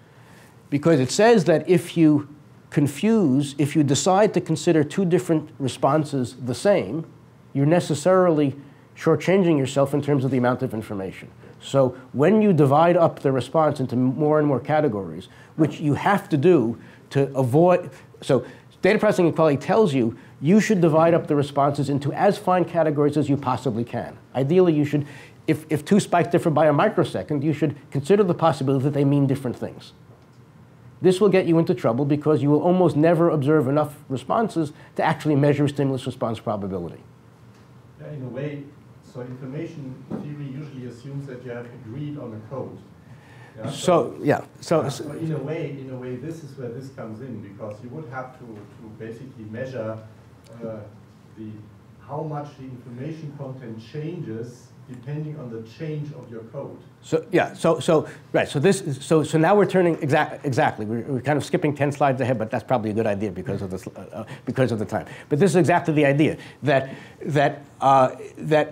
Because it says that if you confuse, if you decide to consider two different responses the same, you're necessarily shortchanging yourself in terms of the amount of information. So when you divide up the response into more and more categories, which you have to do to avoid, so data processing inequality tells you you should divide up the responses into as fine categories as you possibly can. Ideally, you should, if, if two spikes differ by a microsecond, you should consider the possibility that they mean different things. This will get you into trouble because you will almost never observe enough responses to actually measure stimulus response probability. Yeah, in a way, so information theory usually assumes that you have agreed on a code. Yeah? So, yeah. So, yeah, so in a way, in a way, this is where this comes in, because you would have to, to basically measure uh, the how much the information content changes depending on the change of your code. So yeah, so so right. So this is, so so now we're turning exact exactly. We're, we're kind of skipping ten slides ahead, but that's probably a good idea because of this uh, because of the time. But this is exactly the idea that that uh, that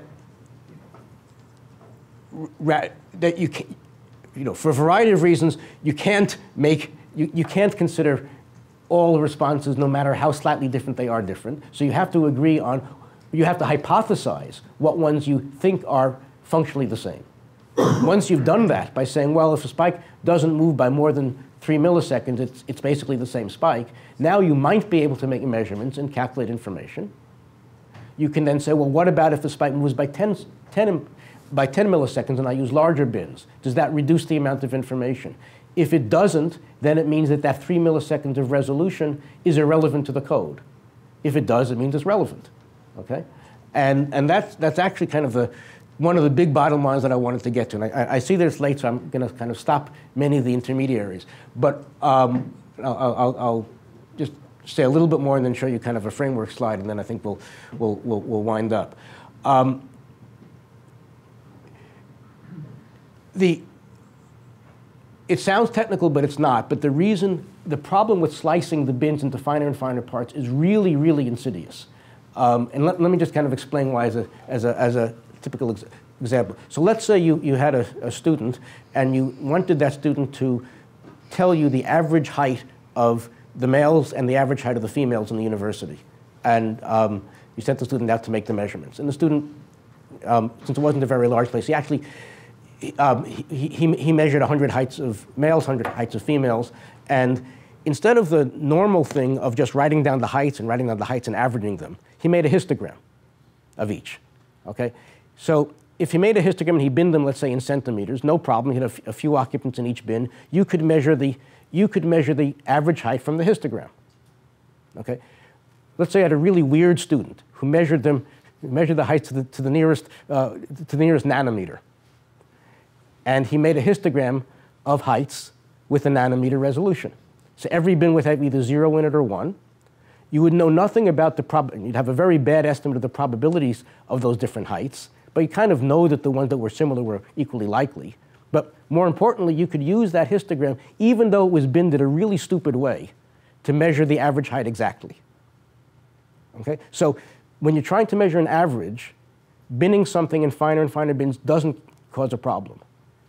ra that you can, you know, for a variety of reasons you can't make you you can't consider all responses, no matter how slightly different they are, different. So you have to agree on, you have to hypothesize what ones you think are functionally the same. Once you've done that by saying, well, if a spike doesn't move by more than three milliseconds, it's, it's basically the same spike, now you might be able to make measurements and calculate information. You can then say, well, what about if the spike moves by ten, ten, by ten milliseconds and I use larger bins? Does that reduce the amount of information? If it doesn't, then it means that that three milliseconds of resolution is irrelevant to the code. If it does, it means it's relevant. Okay? And, and that's, that's actually kind of the, one of the big bottom lines that I wanted to get to. And I, I see that it's late, so I'm going to kind of stop many of the intermediaries. But um, I'll, I'll, I'll just say a little bit more and then show you kind of a framework slide, and then I think we'll, we'll, we'll, we'll wind up. Um, the, it sounds technical, but it's not. But the reason, the problem with slicing the bins into finer and finer parts is really, really insidious. Um, and let, let me just kind of explain why as a, as a, as a typical ex example. So let's say you, you had a, a student, and you wanted that student to tell you the average height of the males and the average height of the females in the university. And um, you sent the student out to make the measurements. And the student, um, since it wasn't a very large place, he actually, um, he, he, he measured one hundred heights of males, one hundred heights of females. And instead of the normal thing of just writing down the heights and writing down the heights and averaging them, he made a histogram of each, okay? So if he made a histogram and he binned them, let's say, in centimeters, no problem. He had a, a few occupants in each bin. You could measure the, you could measure the average height from the histogram, okay? Let's say I had a really weird student who measured them, measured the heights to the, to the nearest, uh, to the nearest nanometer. And he made a histogram of heights with a nanometer resolution. So every bin would have either zero in it or one. You would know nothing about the prob, you'd have a very bad estimate of the probabilities of those different heights, but you kind of know that the ones that were similar were equally likely. But more importantly, you could use that histogram, even though it was binned in a really stupid way, to measure the average height exactly. Okay? So when you're trying to measure an average, binning something in finer and finer bins doesn't cause a problem.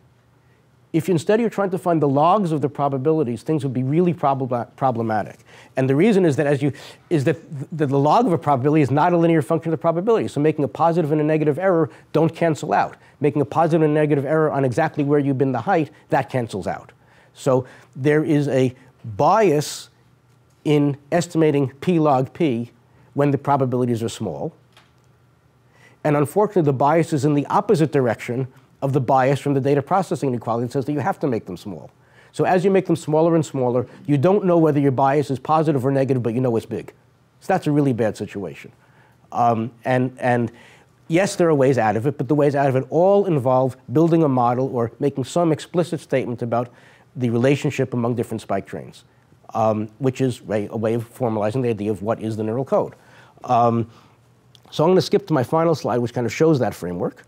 If you, instead you're trying to find the logs of the probabilities, things would be really prob problematic. And the reason is that as you is that the, the log of a probability is not a linear function of the probability. So making a positive and a negative error don't cancel out. Making a positive and a negative error on exactly where you've been the height, that cancels out. So there is a bias in estimating p log p when the probabilities are small. And unfortunately, the bias is in the opposite direction of the bias from the data processing inequality that says that you have to make them small. So as you make them smaller and smaller, you don't know whether your bias is positive or negative, but you know it's big. So that's a really bad situation. Um, and, and yes, there are ways out of it, but the ways out of it all involve building a model or making some explicit statement about the relationship among different spike trains, um, which is a, a way of formalizing the idea of what is the neural code. Um, so I'm going to skip to my final slide, which kind of shows that framework.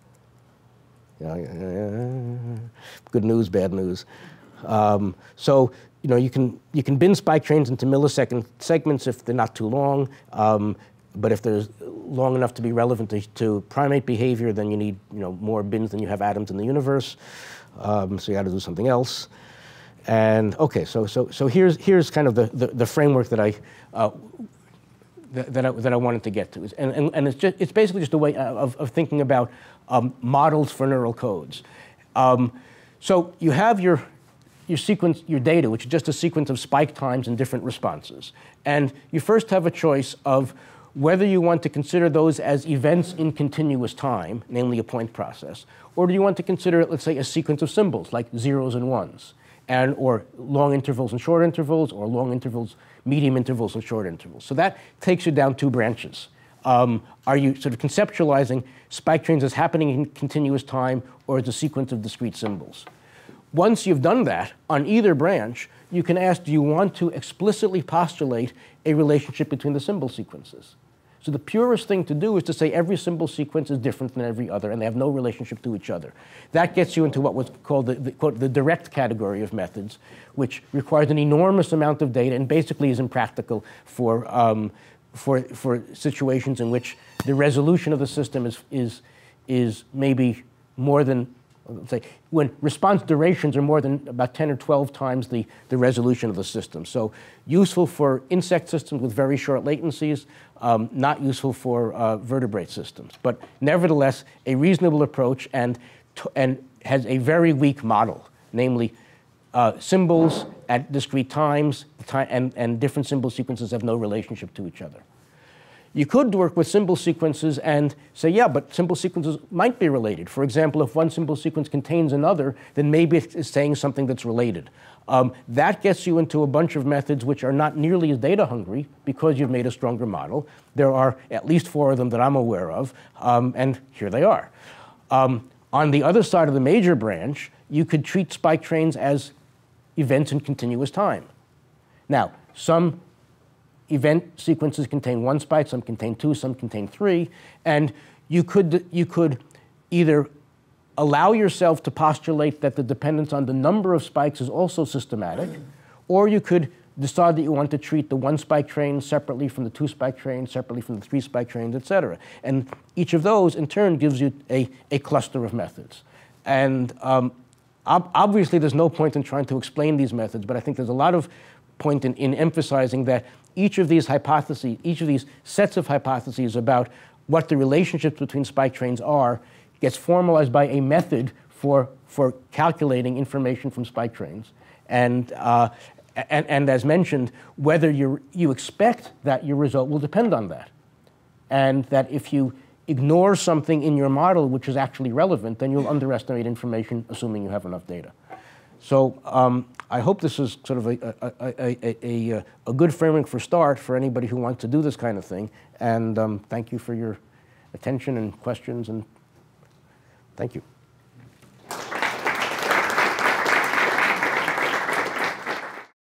Good news, bad news. Um, so you know you can you can bin spike trains into millisecond segments if they're not too long, um, but if they're long enough to be relevant to, to primate behavior, then you need you know more bins than you have atoms in the universe. Um, so you got to do something else. And okay, so so so here's here's kind of the the, the framework that I. Uh, That, that, I, that I wanted to get to. And, and, and it's, just, it's basically just a way of, of thinking about um, models for neural codes. Um, so you have your, your sequence, your data, which is just a sequence of spike times and different responses. And you first have a choice of whether you want to consider those as events in continuous time, namely a point process, or do you want to consider it, let's say, a sequence of symbols, like zeros and ones, and, or long intervals and short intervals, or long intervals, medium intervals and short intervals. So that takes you down two branches. Um, are you sort of conceptualizing spike trains as happening in continuous time or as a sequence of discrete symbols? Once you've done that, on either branch, you can ask, do you want to explicitly postulate a relationship between the symbol sequences? So the purest thing to do is to say every symbol sequence is different than every other, and they have no relationship to each other. That gets you into what was called the, the, quote, the direct category of methods, which requires an enormous amount of data and basically is impractical for, um, for, for situations in which the resolution of the system is, is, is maybe more than, let's say, when response durations are more than about ten or twelve times the, the resolution of the system. So useful for insect systems with very short latencies, um, not useful for uh, vertebrate systems. But nevertheless, a reasonable approach and, and has a very weak model, namely uh, symbols at discrete times time, and, and different symbol sequences have no relationship to each other. You could work with symbol sequences and say, yeah, but symbol sequences might be related. For example, if one symbol sequence contains another, then maybe it's saying something that's related. Um, that gets you into a bunch of methods which are not nearly as data hungry because you've made a stronger model. There are at least four of them that I'm aware of, um, and here they are. Um, on the other side of the major branch, you could treat spike trains as events in continuous time. Now, some event sequences contain one spike, some contain two, some contain three, and you could, you could either allow yourself to postulate that the dependence on the number of spikes is also systematic, or you could decide that you want to treat the one spike train separately from the two spike train, separately from the three spike trains, et cetera. And each of those, in turn, gives you a, a cluster of methods. And um, ob obviously, there's no point in trying to explain these methods, but I think there's a lot of point in, in emphasizing that each of these hypotheses, each of these sets of hypotheses about what the relationships between spike trains are, gets formalized by a method for, for calculating information from spike trains. And, uh, and, and as mentioned, whether you you expect that your result will depend on that. And that if you ignore something in your model which is actually relevant, then you'll underestimate information, assuming you have enough data. So um, I hope this is sort of a, a, a, a, a good framework for start for anybody who wants to do this kind of thing. And um, thank you for your attention and questions, and thank you.